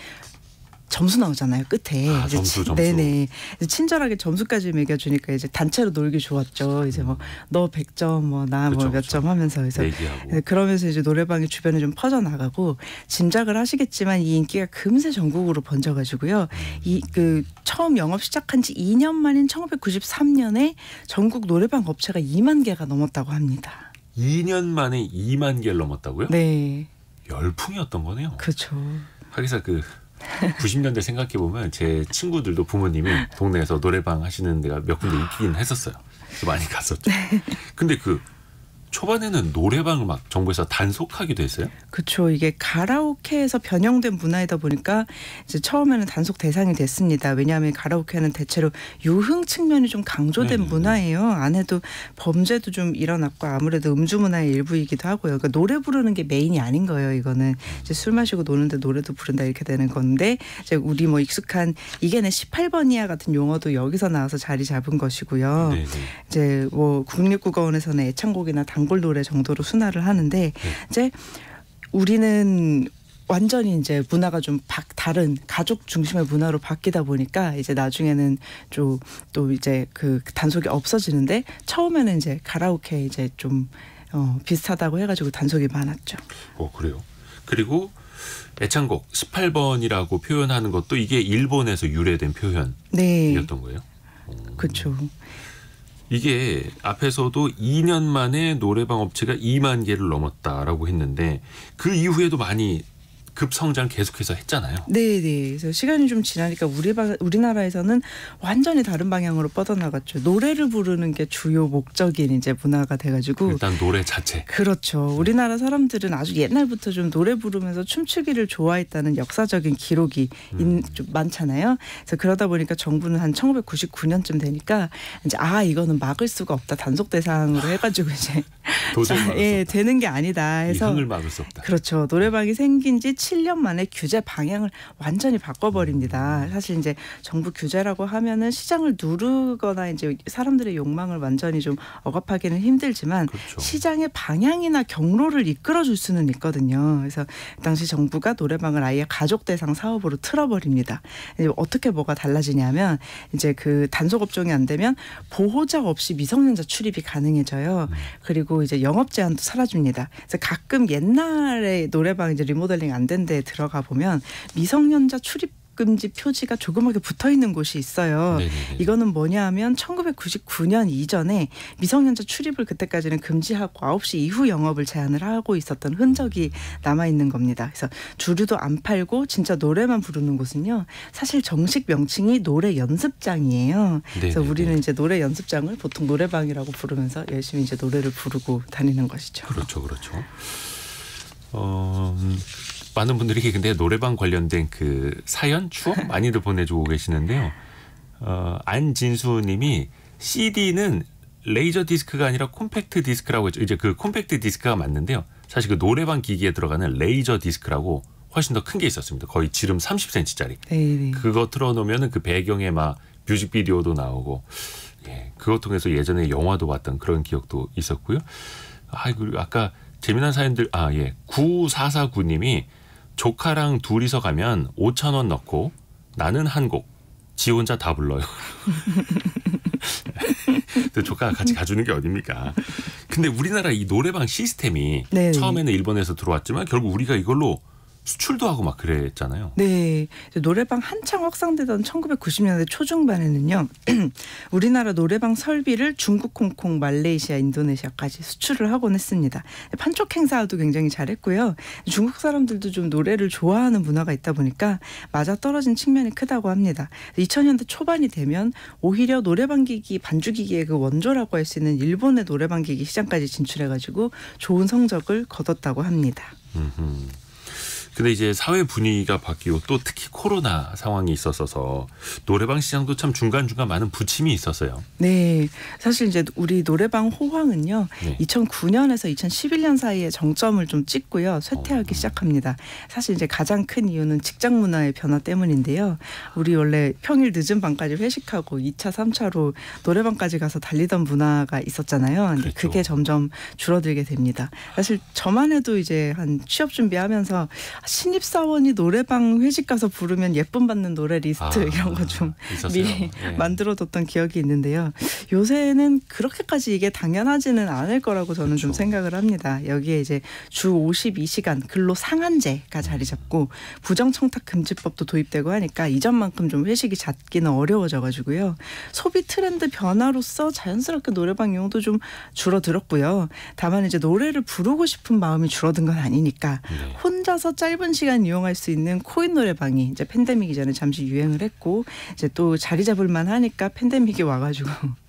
점수 나오잖아요 끝에. 아, 이제 점수, 친- 점수. 네네. 이제 친절하게 점수까지 매겨주니까 이제 단체로 놀기 좋았죠. 이제 뭐 너 백 점, 뭐 나 뭐 그쵸, 몇 점 그쵸. 하면서 그래서 얘기하고. 네, 그러면서 이제 노래방이 주변에 좀 퍼져 나가고 짐작을 하시겠지만 이 인기가 금세 전국으로 번져가지고요. 이 그 처음 영업 시작한 지 이 년 만인 천구백구십삼 년에 전국 노래방 업체가 이만 개가 넘었다고 합니다. 이 년 만에 이만 개를 넘었다고요? 네, 열풍이었던 거네요. 그렇죠. 하기사 그 구십 년대 생각해 보면 제 친구들도 부모님이 동네에서 노래방 하시는 데가 몇 군데 있긴 했었어요. 그래서 많이 갔었죠. 근데 그 초반에는 노래방을 막 정부에서 단속하기도 했어요. 그렇죠. 이게 가라오케에서 변형된 문화이다 보니까 이제 처음에는 단속 대상이 됐습니다. 왜냐하면 가라오케는 대체로 유흥 측면이 좀 강조된 네네네. 문화예요. 안에도 범죄도 좀 일어났고 아무래도 음주 문화의 일부이기도 하고요. 그러니까 노래 부르는 게 메인이 아닌 거예요. 이거는 이제 술 마시고 노는데 노래도 부른다 이렇게 되는 건데 이제 우리 뭐 익숙한 이게 내 십팔 번이야 같은 용어도 여기서 나와서 자리 잡은 것이고요. 네네. 이제 뭐 국립국어원에서는 애창곡이나 단골 노래 정도로 순화를 하는데 이제 우리는 완전히 이제 문화가 좀 바, 다른 가족 중심의 문화로 바뀌다 보니까 이제 나중에는 좀 또 이제 그 단속이 없어지는데 처음에는 이제 가라오케 이제 좀 어, 비슷하다고 해가지고 단속이 많았죠. 어 그래요. 그리고 애창곡 십팔 번이라고 표현하는 것도 이게 일본에서 유래된 표현이었던 네, 거예요. 그렇죠. 이게 앞에서도 이 년 만에 노래방 업체가 이만 개를 넘었다라고 했는데 그 이후에도 많이 급성장 계속해서 했잖아요. 네, 네. 그래서 시간이 좀 지나니까 우리 방, 우리나라에서는 완전히 다른 방향으로 뻗어나갔죠. 노래를 부르는 게 주요 목적인 이제 문화가 돼가지고. 일단 노래 자체. 그렇죠. 우리나라 사람들은 아주 옛날부터 좀 노래 부르면서 춤추기를 좋아했다는 역사적인 기록이 음. 인, 좀 많잖아요. 그래서 그러다 보니까 정부는 한 천구백구십구 년쯤 되니까 이제 아 이거는 막을 수가 없다 단속 대상으로 해가지고 이제 도저히 자, 막을 수 예 없다. 되는 게 아니다 이 해서 흥을 막을 수 없다. 그렇죠. 노래방이 생긴 지 칠 년 만에 규제 방향을 완전히 바꿔버립니다. 사실 이제 정부 규제라고 하면은 시장을 누르거나 이제 사람들의 욕망을 완전히 좀 억압하기는 힘들지만 그렇죠. 시장의 방향이나 경로를 이끌어줄 수는 있거든요. 그래서 당시 정부가 노래방을 아예 가족 대상 사업으로 틀어버립니다. 이제 어떻게 뭐가 달라지냐면 이제 그 단속 업종이 안 되면 보호자 없이 미성년자 출입이 가능해져요. 그리고 이제 영업 제한도 사라집니다. 그래서 가끔 옛날에 노래방 이제 리모델링 안 된 데 들어가 보면 미성년자 출입 금지 표지가 조그맣게 붙어 있는 곳이 있어요. 네네네. 이거는 뭐냐 하면 천구백구십구 년 이전에 미성년자 출입을 그때까지는 금지하고 아홉 시 이후 영업을 제한을 하고 있었던 흔적이 남아 있는 겁니다. 그래서 주류도 안 팔고 진짜 노래만 부르는 곳은요. 사실 정식 명칭이 노래 연습장이에요. 그래서 네네네. 우리는 이제 노래 연습장을 보통 노래방이라고 부르면서 열심히 이제 노래를 부르고 다니는 것이죠. 그렇죠, 그렇죠. 어, 음, 많은 분들이 근데 노래방 관련된 그 사연, 추억 많이들 보내주고 계시는데요. 어, 안진수님이 씨디는 레이저 디스크가 아니라 콤팩트 디스크라고 했죠. 이제 그 콤팩트 디스크가 맞는데요. 사실 그 노래방 기기에 들어가는 레이저 디스크라고 훨씬 더 큰 게 있었습니다. 거의 지름 삼십 센티미터짜리. 네. 그거 틀어놓으면 그 배경에 막 뮤직비디오도 나오고 예, 그거 통해서 예전에 영화도 봤던 그런 기억도 있었고요. 아, 그리고 아까 재미난 사연들 아, 예. 구사사구 님이 조카랑 둘이서 가면 오천 원 넣고 나는 한 곡, 지 혼자 다 불러요. 조카가 같이 가주는 게 어딥니까? 근데 우리나라 이 노래방 시스템이 네. 처음에는 일본에서 들어왔지만 결국 우리가 이걸로 수출도 하고 막 그랬잖아요. 네. 노래방 한창 확산되던 천구백구십 년대 초중반에는요. 우리나라 노래방 설비를 중국, 홍콩, 말레이시아, 인도네시아까지 수출을 하곤 했습니다. 판촉 행사도 굉장히 잘했고요. 중국 사람들도 좀 노래를 좋아하는 문화가 있다 보니까 맞아떨어진 측면이 크다고 합니다. 이천 년대 초반이 되면 오히려 노래방 기기, 반주 기기의 그 원조라고 할 수 있는 일본의 노래방 기기 시장까지 진출해가지고 좋은 성적을 거뒀다고 합니다. 음흠. 근데 이제 사회 분위기가 바뀌고 또 특히 코로나 상황이 있었어서 노래방 시장도 참 중간중간 많은 부침이 있었어요. 네. 사실 이제 우리 노래방 호황은요. 네. 이천구 년에서 이천십일 년 사이에 정점을 좀 찍고요. 쇠퇴하기 어. 시작합니다. 사실 이제 가장 큰 이유는 직장 문화의 변화 때문인데요. 우리 원래 평일 늦은 밤까지 회식하고 이 차, 삼 차로 노래방까지 가서 달리던 문화가 있었잖아요. 근데 그렇죠. 그게 점점 줄어들게 됩니다. 사실 저만 해도 이제 한 취업 준비하면서 신입사원이 노래방 회식 가서 부르면 예쁨 받는 노래 리스트 아, 이런 거 좀 있었어요. 미리 예. 만들어뒀던 기억이 있는데요. 요새는 그렇게까지 이게 당연하지는 않을 거라고 저는 좀 그렇죠. 생각을 합니다. 여기에 이제 주 오십이 시간 근로 상한제가 자리 잡고 부정청탁 금지법도 도입되고 하니까 이전만큼 좀 회식이 잦기는 어려워져가지고요. 소비 트렌드 변화로서 자연스럽게 노래방 이용도 좀 줄어들었고요. 다만 이제 노래를 부르고 싶은 마음이 줄어든 건 아니니까 네. 혼자서 짧은 시간 이용할 수 있는 코인 노래방이 이제 팬데믹 이전에 잠시 유행을 했고 이제 또 자리 잡을 만하니까 팬데믹이 와가지고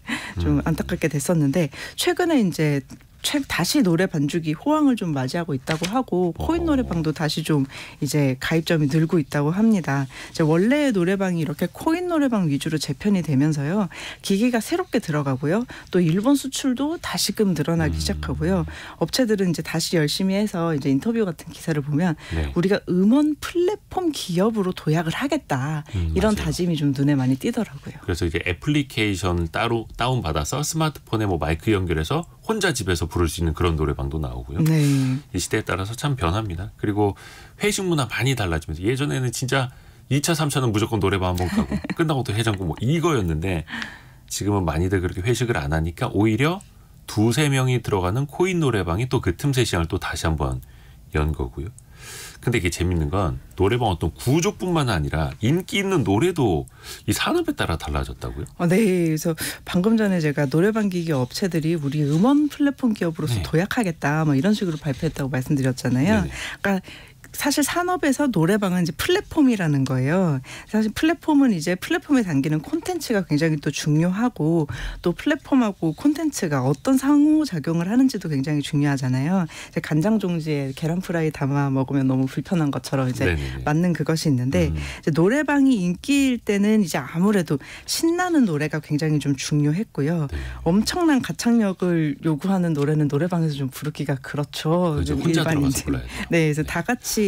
좀 안타깝게 됐었는데 최근에 이제 최 다시 노래 반주기 호황을 좀 맞이하고 있다고 하고 코인 노래방도 다시 좀 이제 가입점이 늘고 있다고 합니다. 이제 원래의 노래방이 이렇게 코인 노래방 위주로 재편이 되면서요. 기기가 새롭게 들어가고요. 또 일본 수출도 다시금 늘어나기 음. 시작하고요. 업체들은 이제 다시 열심히 해서 이제 인터뷰 같은 기사를 보면 네. 우리가 음원 플랫폼 기업으로 도약을 하겠다. 음, 이런 맞아요. 다짐이 좀 눈에 많이 띄더라고요. 그래서 이제 애플리케이션 따로 다운받아서 스마트폰에 뭐 마이크 연결해서 혼자 집에서 부를 수 있는 그런 노래방도 나오고요. 네. 이 시대에 따라서 참 변합니다. 그리고 회식 문화 많이 달라지면서 예전에는 진짜 이 차, 삼 차는 무조건 노래방 한번 가고 끝나고 또 해장국 뭐 이거였는데 지금은 많이들 그렇게 회식을 안 하니까 오히려 두세 명이 들어가는 코인 노래방이 또 그 틈새 시장을 또 다시 한번 연 거고요. 근데 이게 재밌는 건 노래방 어떤 구조뿐만 아니라 인기 있는 노래도 이 산업에 따라 달라졌다고요? 어, 네. 그래서 방금 전에 제가 노래방 기기 업체들이 우리 음원 플랫폼 기업으로서 네. 도약하겠다 뭐 이런 식으로 발표했다고 말씀드렸잖아요. 네네. 그러니까 사실 산업에서 노래방은 이제 플랫폼이라는 거예요. 사실 플랫폼은 이제 플랫폼에 담기는 콘텐츠가 굉장히 또 중요하고 또 플랫폼하고 콘텐츠가 어떤 상호작용을 하는지도 굉장히 중요하잖아요. 이제 간장 종지에 계란 프라이 담아 먹으면 너무 불편한 것처럼 이제 네네네. 맞는 그것이 있는데 음. 이제 노래방이 인기일 때는 이제 아무래도 신나는 노래가 굉장히 좀 중요했고요. 네. 엄청난 가창력을 요구하는 노래는 노래방에서 좀 부르기가 그렇죠. 그렇죠. 좀 혼자 들어가서 일반인들. 불러야 돼요. 네, 그래서 다 같이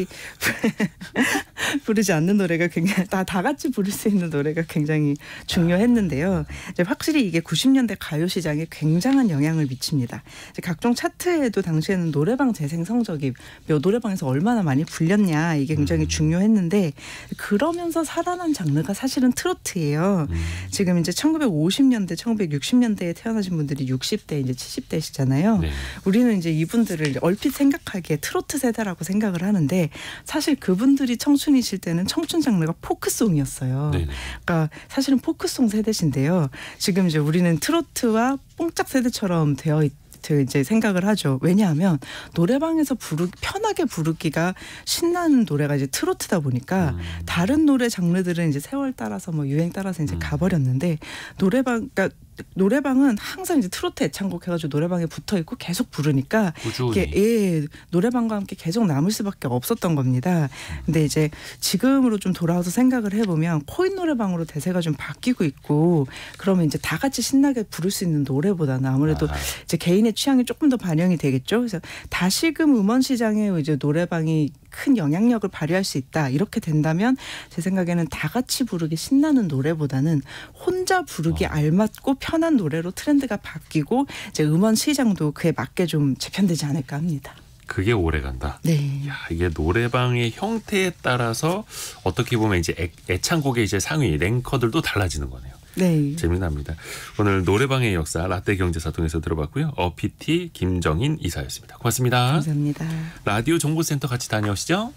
부르지 않는 노래가 굉장히 다, 다 같이 부를 수 있는 노래가 굉장히 중요했는데요. 이제 확실히 이게 구십 년대 가요 시장에 굉장한 영향을 미칩니다. 이제 각종 차트에도 당시에는 노래방 재생 성적이 몇 노래방에서 얼마나 많이 불렸냐 이게 굉장히 음. 중요했는데 그러면서 살아난 장르가 사실은 트로트예요. 음. 지금 이제 천구백오십 년대, 천구백육십 년대에 태어나신 분들이 육십 대, 이제 칠십 대시잖아요. 네. 우리는 이제 이분들을 얼핏 생각하기에 트로트 세대라고 생각을 하는데 사실 그분들이 청춘이실 때는 청춘 장르가 포크송이었어요. 네네. 그러니까 사실은 포크송 세대신데요. 지금 이제 우리는 트로트와 뽕짝 세대처럼 되어 있. 이제 생각을 하죠. 왜냐하면 노래방에서 부르 편하게 부르기가 신나는 노래가 이제 트로트다 보니까 음. 다른 노래 장르들은 이제 세월 따라서 뭐 유행 따라서 이제 음. 가버렸는데 노래방 그러니까 노래방은 항상 이제 트로트 애창곡 해가지고 노래방에 붙어 있고 계속 부르니까 꾸준히. 이게 예, 노래방과 함께 계속 남을 수밖에 없었던 겁니다. 근데 이제 지금으로 좀 돌아와서 생각을 해보면 코인 노래방으로 대세가 좀 바뀌고 있고 그러면 이제 다 같이 신나게 부를 수 있는 노래보다는 아무래도 아. 이제 개인의 취향이 조금 더 반영이 되겠죠. 그래서 다시금 음원 시장에 이제 노래방이 큰 영향력을 발휘할 수 있다. 이렇게 된다면 제 생각에는 다 같이 부르기 신나는 노래보다는 혼자 부르기 어. 알맞고 편한 노래로 트렌드가 바뀌고 이제 음원 시장도 그에 맞게 좀 재편되지 않을까 합니다. 그게 오래 간다. 네. 야, 이게 노래방의 형태에 따라서 어떻게 보면 이제 애, 애창곡의 이제 상위 랭커들도 달라지는 거네요. 네. 재미납니다. 오늘 노래방의 역사 라떼 경제사 통해서 들어봤고요. 어피티 김정인 이사였습니다. 고맙습니다. 감사합니다. 라디오 정보센터 같이 다녀오시죠.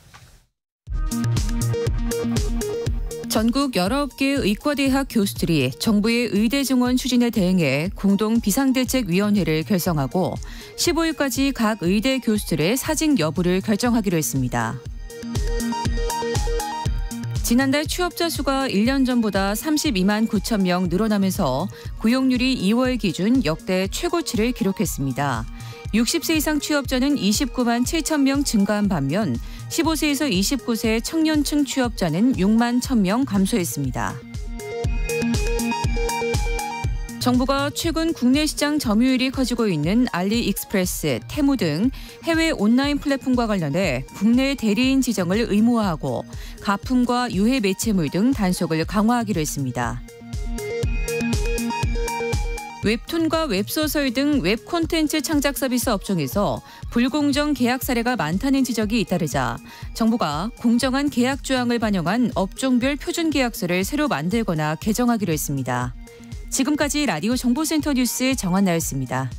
전국 열아홉 개의 의과대학 교수들이 정부의 의대 증원 추진에 대응해 공동 비상대책위원회를 결성하고 십오 일까지 각 의대 교수들의 사직 여부를 결정하기로 했습니다. 지난달 취업자 수가 일 년 전보다 삼십이만 구천 명 늘어나면서 고용률이 이월 기준 역대 최고치를 기록했습니다. 육십 세 이상 취업자는 이십구만 칠천 명 증가한 반면 십오 세에서 이십구 세 청년층 취업자는 육만 천 명 감소했습니다. 정부가 최근 국내 시장 점유율이 커지고 있는 알리익스프레스, 테무 등 해외 온라인 플랫폼과 관련해 국내 대리인 지정을 의무화하고 가품과 유해 매체물 등 단속을 강화하기로 했습니다. 웹툰과 웹소설 등 웹 콘텐츠 창작 서비스 업종에서 불공정 계약 사례가 많다는 지적이 잇따르자 정부가 공정한 계약 조항을 반영한 업종별 표준 계약서를 새로 만들거나 개정하기로 했습니다. 지금까지 라디오 정보센터 뉴스 정한나였습니다.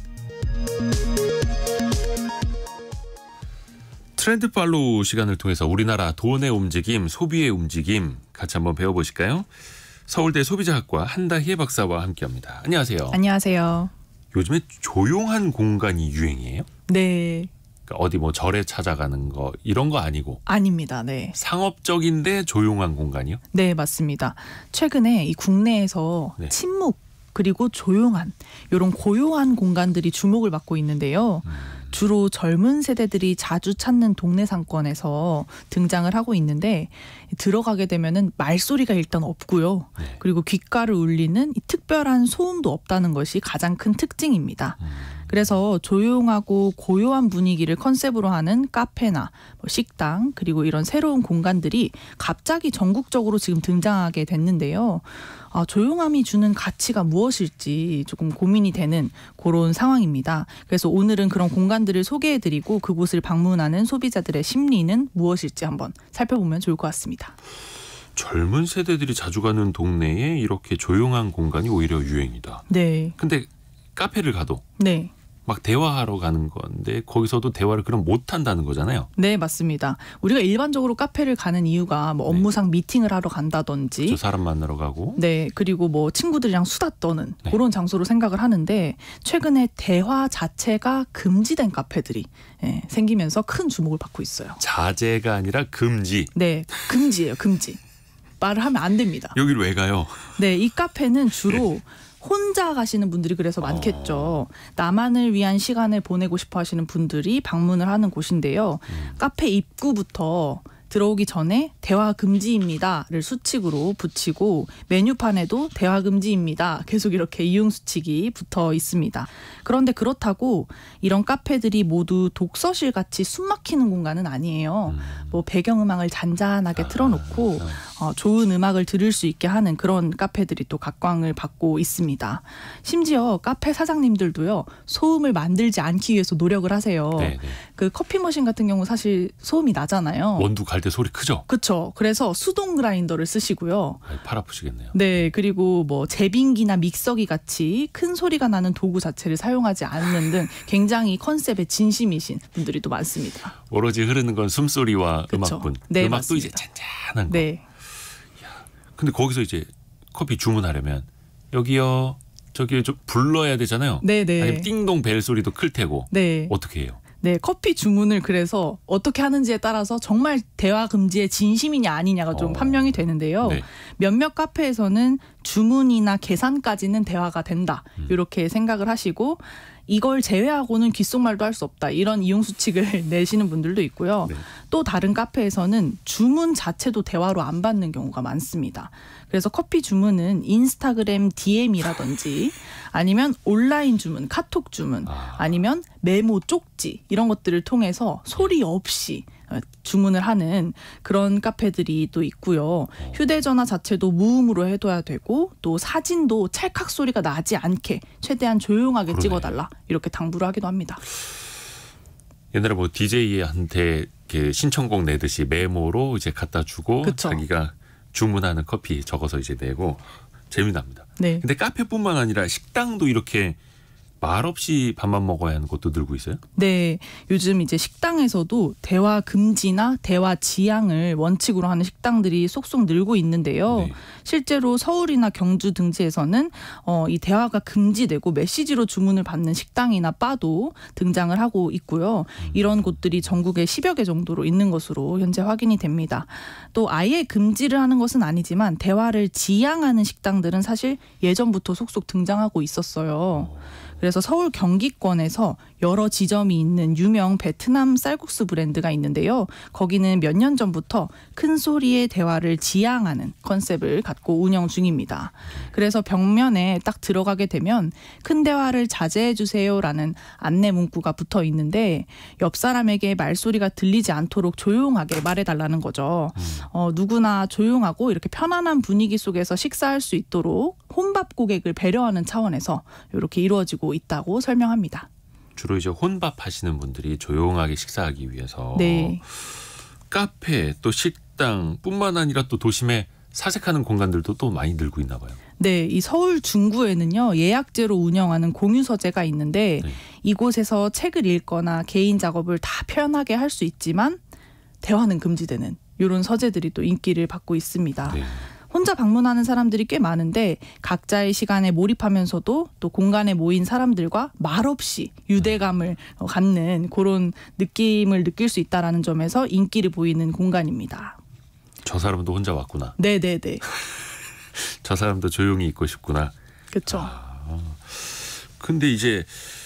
트렌드 팔로우 시간을 통해서 우리나라 돈의 움직임, 소비의 움직임 같이 한번 배워보실까요? 서울대 소비자학과 한다희 박사와 함께합니다. 안녕하세요. 안녕하세요. 요즘에 조용한 공간이 유행이에요? 네. 그러니까 어디 뭐 절에 찾아가는 거 이런 거 아니고 아닙니다. 네. 상업적인데 조용한 공간이요? 네, 맞습니다. 최근에 이 국내에서 네. 침묵 그리고 조용한 이런 고요한 공간들이 주목을 받고 있는데요. 음. 주로 젊은 세대들이 자주 찾는 동네 상권에서 등장을 하고 있는데 들어가게 되면은 말소리가 일단 없고요. 네. 그리고 귓가를 울리는 이 특별한 소음도 없다는 것이 가장 큰 특징입니다. 음. 그래서 조용하고 고요한 분위기를 컨셉으로 하는 카페나 뭐 식당 그리고 이런 새로운 공간들이 갑자기 전국적으로 지금 등장하게 됐는데요. 아, 조용함이 주는 가치가 무엇일지 조금 고민이 되는 그런 상황입니다. 그래서 오늘은 그런 공간들을 소개해드리고 그곳을 방문하는 소비자들의 심리는 무엇일지 한번 살펴보면 좋을 것 같습니다. 젊은 세대들이 자주 가는 동네에 이렇게 조용한 공간이 오히려 유행이다. 네. 근데 카페를 가도 네. 막 대화하러 가는 건데 거기서도 대화를 그럼 못 한다는 거잖아요. 네, 맞습니다. 우리가 일반적으로 카페를 가는 이유가 뭐 업무상 미팅을 하러 간다든지 저 사람 만나러 가고 네, 그리고 뭐 친구들이랑 수다 떠는 네. 그런 장소로 생각을 하는데 최근에 대화 자체가 금지된 카페들이 예, 생기면서 큰 주목을 받고 있어요. 자제가 아니라 금지. 네, 금지예요, 금지. 말을 하면 안 됩니다. 여기를 왜 가요? 네, 이 카페는 주로 혼자 가시는 분들이 그래서 많겠죠. 어. 나만을 위한 시간을 보내고 싶어 하시는 분들이 방문을 하는 곳인데요. 음. 카페 입구부터 들어오기 전에 대화 금지입니다를 수칙으로 붙이고 메뉴판에도 대화 금지입니다. 계속 이렇게 이용 수칙이 붙어 있습니다. 그런데 그렇다고 이런 카페들이 모두 독서실 같이 숨막히는 공간은 아니에요. 음. 뭐 배경음악을 잔잔하게 틀어놓고 어, 좋은 음악을 들을 수 있게 하는 그런 카페들이 또 각광을 받고 있습니다. 심지어 카페 사장님들도요. 소음을 만들지 않기 위해서 노력을 하세요. 네, 네. 그 커피 머신 같은 경우 사실 소음이 나잖아요. 원두 갈 때 소리 크죠? 그렇죠. 그래서 수동 그라인더를 쓰시고요. 아이, 팔 아프시겠네요. 네, 그리고 뭐 제빙기나 믹서기 같이 큰 소리가 나는 도구 자체를 사용하지 않는 등 굉장히 컨셉에 진심이신 분들이 또 많습니다. 오로지 흐르는 건 숨소리와 그쵸. 음악뿐. 네, 음악도 맞습니다. 이제 잔잔한 거. 네. 근데 거기서 이제 커피 주문하려면 여기요, 저기 좀 불러야 되잖아요. 네, 네. 아니면 띵동 벨 소리도 클 테고. 네. 어떻게 해요? 네, 커피 주문을 그래서 어떻게 하는지에 따라서 정말 대화 금지의 진심이냐 아니냐가 좀 어. 판명이 되는데요. 네. 몇몇 카페에서는 주문이나 계산까지는 대화가 된다. 음. 이렇게 생각을 하시고 이걸 제외하고는 귓속말도 할 수 없다. 이런 이용 수칙을 내시는 분들도 있고요. 네. 또 다른 카페에서는 주문 자체도 대화로 안 받는 경우가 많습니다. 그래서 커피 주문은 인스타그램 디엠이라든지 아니면 온라인 주문, 카톡 주문, 아. 아니면 메모 쪽지 이런 것들을 통해서 소리 없이 주문을 하는 그런 카페들이 또 있고요. 휴대전화 자체도 무음으로 해둬야 되고 또 사진도 찰칵 소리가 나지 않게 최대한 조용하게 그러네. 찍어달라 이렇게 당부를 하기도 합니다. 옛날에 뭐 디제이한테 이렇게 신청곡 내듯이 메모로 이제 갖다 주고 그쵸. 자기가 주문하는 커피 적어서 이제 내고 재미납니다. 네. 근데 카페뿐만 아니라 식당도 이렇게 말없이 밥만 먹어야 하는 곳도 늘고 있어요? 네, 요즘 이제 식당에서도 대화 금지나 대화 지양을 원칙으로 하는 식당들이 속속 늘고 있는데요. 네. 실제로 서울이나 경주 등지에서는 어, 이 대화가 금지되고 메시지로 주문을 받는 식당이나 바도 등장을 하고 있고요. 이런 곳들이 전국에 십여 개 정도로 있는 것으로 현재 확인이 됩니다. 또 아예 금지를 하는 것은 아니지만 대화를 지양하는 식당들은 사실 예전부터 속속 등장하고 있었어요. 그래서 서울 경기권에서 여러 지점이 있는 유명 베트남 쌀국수 브랜드가 있는데요. 거기는 몇 년 전부터 큰 소리의 대화를 지양하는 컨셉을 갖고 운영 중입니다. 그래서 벽면에 딱 들어가게 되면 큰 대화를 자제해 주세요라는 안내 문구가 붙어 있는데 옆 사람에게 말소리가 들리지 않도록 조용하게 말해달라는 거죠. 어, 누구나 조용하고 이렇게 편안한 분위기 속에서 식사할 수 있도록 혼밥 고객을 배려하는 차원에서 이렇게 이루어지고 있다고 설명합니다. 주로 이제 혼밥 하시는 분들이 조용하게 식사하기 위해서 네. 카페 또 식당뿐만 아니라 또 도심에 사색하는 공간들도 또 많이 늘고 있나 봐요. 네, 이 서울 중구에는요 예약제로 운영하는 공유서재가 있는데 네. 이곳에서 책을 읽거나 개인 작업을 다 편하게 할 수 있지만 대화는 금지되는 이런 서재들이 또 인기를 받고 있습니다. 네. 혼자 방문하는 사람들이 꽤 많은데 각자의 시간에 몰입하면서도 또 공간에 모인 사람들과 말없이 유대감을 갖는 그런 느낌을 느낄 수 있다는 점에서 인기를 보이는 공간입니다. 저 사람도 혼자 왔구나. 네네네. 저 사람도 조용히 있고 싶구나. 그렇죠. 아, 근데 이제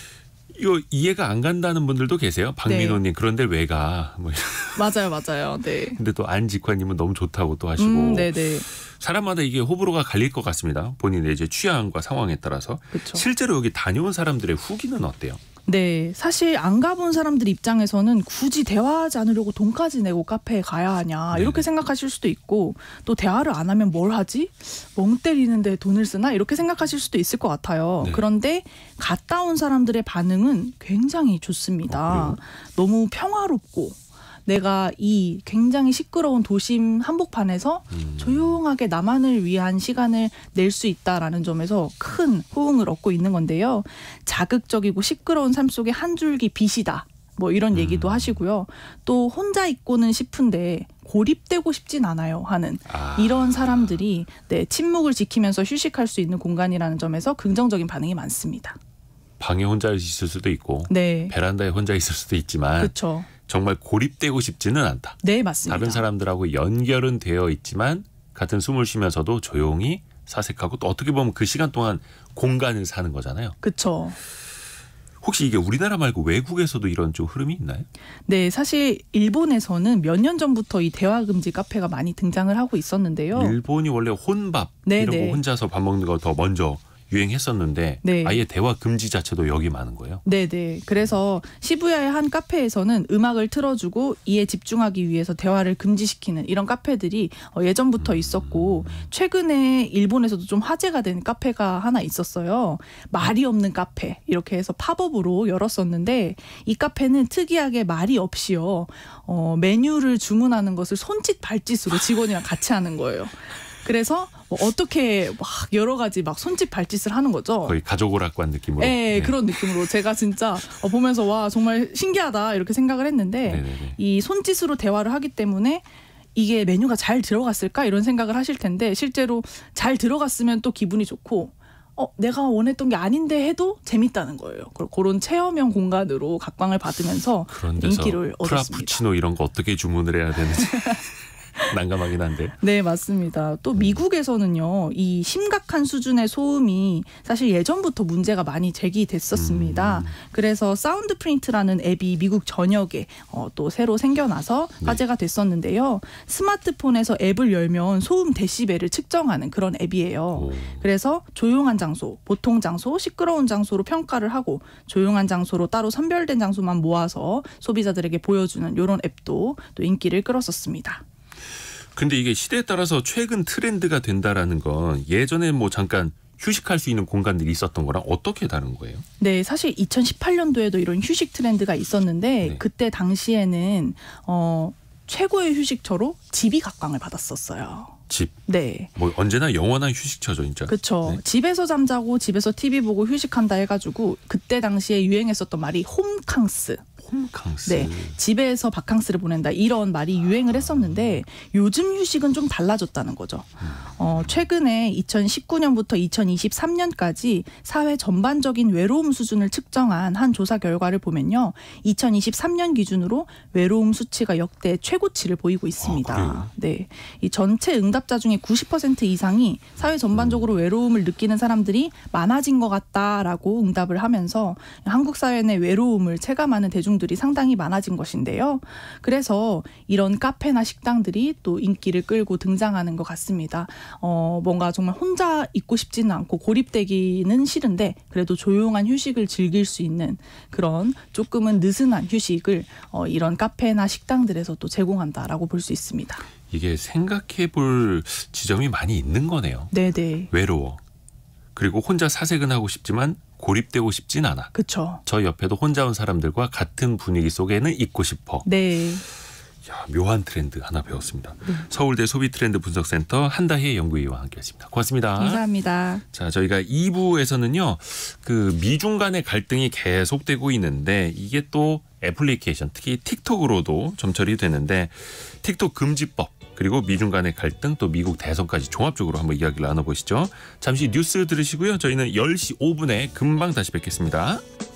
이거 이해가 안 간다는 분들도 계세요. 박민호님 네. 그런데 왜 가? 뭐 맞아요, 맞아요. 네. 근데 또 안직화님은 너무 좋다고 또 하시고 음, 네네. 사람마다 이게 호불호가 갈릴 것 같습니다. 본인의 이제 취향과 상황에 따라서. 그쵸. 실제로 여기 다녀온 사람들의 후기는 어때요? 네, 사실 안 가본 사람들 입장에서는 굳이 대화하지 않으려고 돈까지 내고 카페에 가야 하냐 이렇게 네네. 생각하실 수도 있고 또 대화를 안 하면 뭘 하지? 멍 때리는데 돈을 쓰나? 이렇게 생각하실 수도 있을 것 같아요. 네. 그런데 갔다 온 사람들의 반응은 굉장히 좋습니다. 어, 너무 평화롭고 내가 이 굉장히 시끄러운 도심 한복판에서 음. 조용하게 나만을 위한 시간을 낼 수 있다라는 점에서 큰 호응을 얻고 있는 건데요. 자극적이고 시끄러운 삶 속에 한 줄기 빛이다. 뭐 이런 얘기도 음. 하시고요. 또 혼자 있고는 싶은데 고립되고 싶진 않아요 하는 아. 이런 사람들이 네, 침묵을 지키면서 휴식할 수 있는 공간이라는 점에서 긍정적인 반응이 많습니다. 방에 혼자 있을 수도 있고 네, 베란다에 혼자 있을 수도 있지만 그렇죠. 정말 고립되고 싶지는 않다. 네, 맞습니다. 다른 사람들하고 연결은 되어 있지만 같은 숨을 쉬면서도 조용히 사색하고 또 어떻게 보면 그 시간 동안 공간을 사는 거잖아요. 그렇죠. 혹시 이게 우리나라 말고 외국에서도 이런 좀 흐름이 있나요? 네, 사실 일본에서는 몇 년 전부터 이 대화 금지 카페가 많이 등장을 하고 있었는데요. 일본이 원래 혼밥 네, 이런 네. 거 혼자서 밥 먹는 거 더 먼저 유행했었는데 네. 아예 대화 금지 자체도 여기 많은 거예요. 네네. 그래서 시부야의 한 카페에서는 음악을 틀어주고 이에 집중하기 위해서 대화를 금지시키는 이런 카페들이 예전부터 있었고 최근에 일본에서도 좀 화제가 된 카페가 하나 있었어요. 말이 없는 카페 이렇게 해서 팝업으로 열었었는데 이 카페는 특이하게 말이 없이요. 어, 메뉴를 주문하는 것을 손짓 발짓으로 직원이랑 같이 하는 거예요. 그래서 뭐 어떻게 막 여러 가지 막 손짓 발짓을 하는 거죠. 거의 가족 오락관 느낌으로. 네, 네. 그런 느낌으로 제가 진짜 보면서 와 정말 신기하다 이렇게 생각을 했는데 네네네. 이 손짓으로 대화를 하기 때문에 이게 메뉴가 잘 들어갔을까 이런 생각을 하실 텐데 실제로 잘 들어갔으면 또 기분이 좋고 어 내가 원했던 게 아닌데 해도 재밌다는 거예요. 그런 체험형 공간으로 각광을 받으면서 그런 데서 인기를 얻었습니다. 프라푸치노 이런 거 어떻게 주문을 해야 되는지. 난감하긴 한데. 네, 맞습니다. 또 미국에서는요, 이 심각한 수준의 소음이 사실 예전부터 문제가 많이 제기됐었습니다. 음. 그래서 사운드 프린트라는 앱이 미국 전역에 어, 또 새로 생겨나서 네. 화제가 됐었는데요. 스마트폰에서 앱을 열면 소음 데시벨을 측정하는 그런 앱이에요. 오. 그래서 조용한 장소, 보통 장소, 시끄러운 장소로 평가를 하고 조용한 장소로 따로 선별된 장소만 모아서 소비자들에게 보여주는 이런 앱도 또 인기를 끌었었습니다. 근데 이게 시대에 따라서 최근 트렌드가 된다라는 건 예전에 뭐 잠깐 휴식할 수 있는 공간들이 있었던 거랑 어떻게 다른 거예요? 네, 사실 이천십팔 년도에도 이런 휴식 트렌드가 있었는데 네. 그때 당시에는 어, 최고의 휴식처로 집이 각광을 받았었어요. 집. 네. 뭐 언제나 영원한 휴식처죠, 진짜. 그렇죠. 네. 집에서 잠자고 집에서 티비 보고 휴식한다 해가지고 그때 당시에 유행했었던 말이 홈캉스. 홈캉스. 네, 집에서 바캉스를 보낸다 이런 말이 유행을 했었는데 요즘 휴식은 좀 달라졌다는 거죠. 어, 최근에 이천십구 년부터 이천이십삼 년까지 사회 전반적인 외로움 수준을 측정한 한 조사 결과를 보면요, 이천이십삼 년 기준으로 외로움 수치가 역대 최고치를 보이고 있습니다. 아, 네, 이 전체 응답자 중에 구십 퍼센트 이상이 사회 전반적으로 외로움을 느끼는 사람들이 많아진 것 같다라고 응답을 하면서 한국 사회 내 외로움을 체감하는 대중들이 상당히 많아진 것인데요. 그래서 이런 카페나 식당들이 또 인기를 끌고 등장하는 것 같습니다. 어, 뭔가 정말 혼자 있고 싶지는 않고 고립되기는 싫은데 그래도 조용한 휴식을 즐길 수 있는 그런 조금은 느슨한 휴식을 어, 이런 카페나 식당들에서 또 제공한다라고 볼 수 있습니다. 이게 생각해 볼 지점이 많이 있는 거네요. 네네. 외로워. 그리고 혼자 사색은 하고 싶지만 고립되고 싶진 않아. 그렇죠. 저 옆에도 혼자 온 사람들과 같은 분위기 속에는 있고 싶어. 네. 야, 묘한 트렌드 하나 배웠습니다. 네. 서울대 소비트렌드 분석센터 한다혜 연구위와 함께했습니다. 고맙습니다. 감사합니다. 자, 저희가 이 부에서는요, 그 미중 간의 갈등이 계속되고 있는데 이게 또 애플리케이션, 특히 틱톡으로도 점철이 되는데 틱톡 금지법, 그리고 미중 간의 갈등, 또 미국 대선까지 종합적으로 한번 이야기를 나눠보시죠. 잠시 뉴스 들으시고요. 저희는 열 시 오 분에 금방 다시 뵙겠습니다.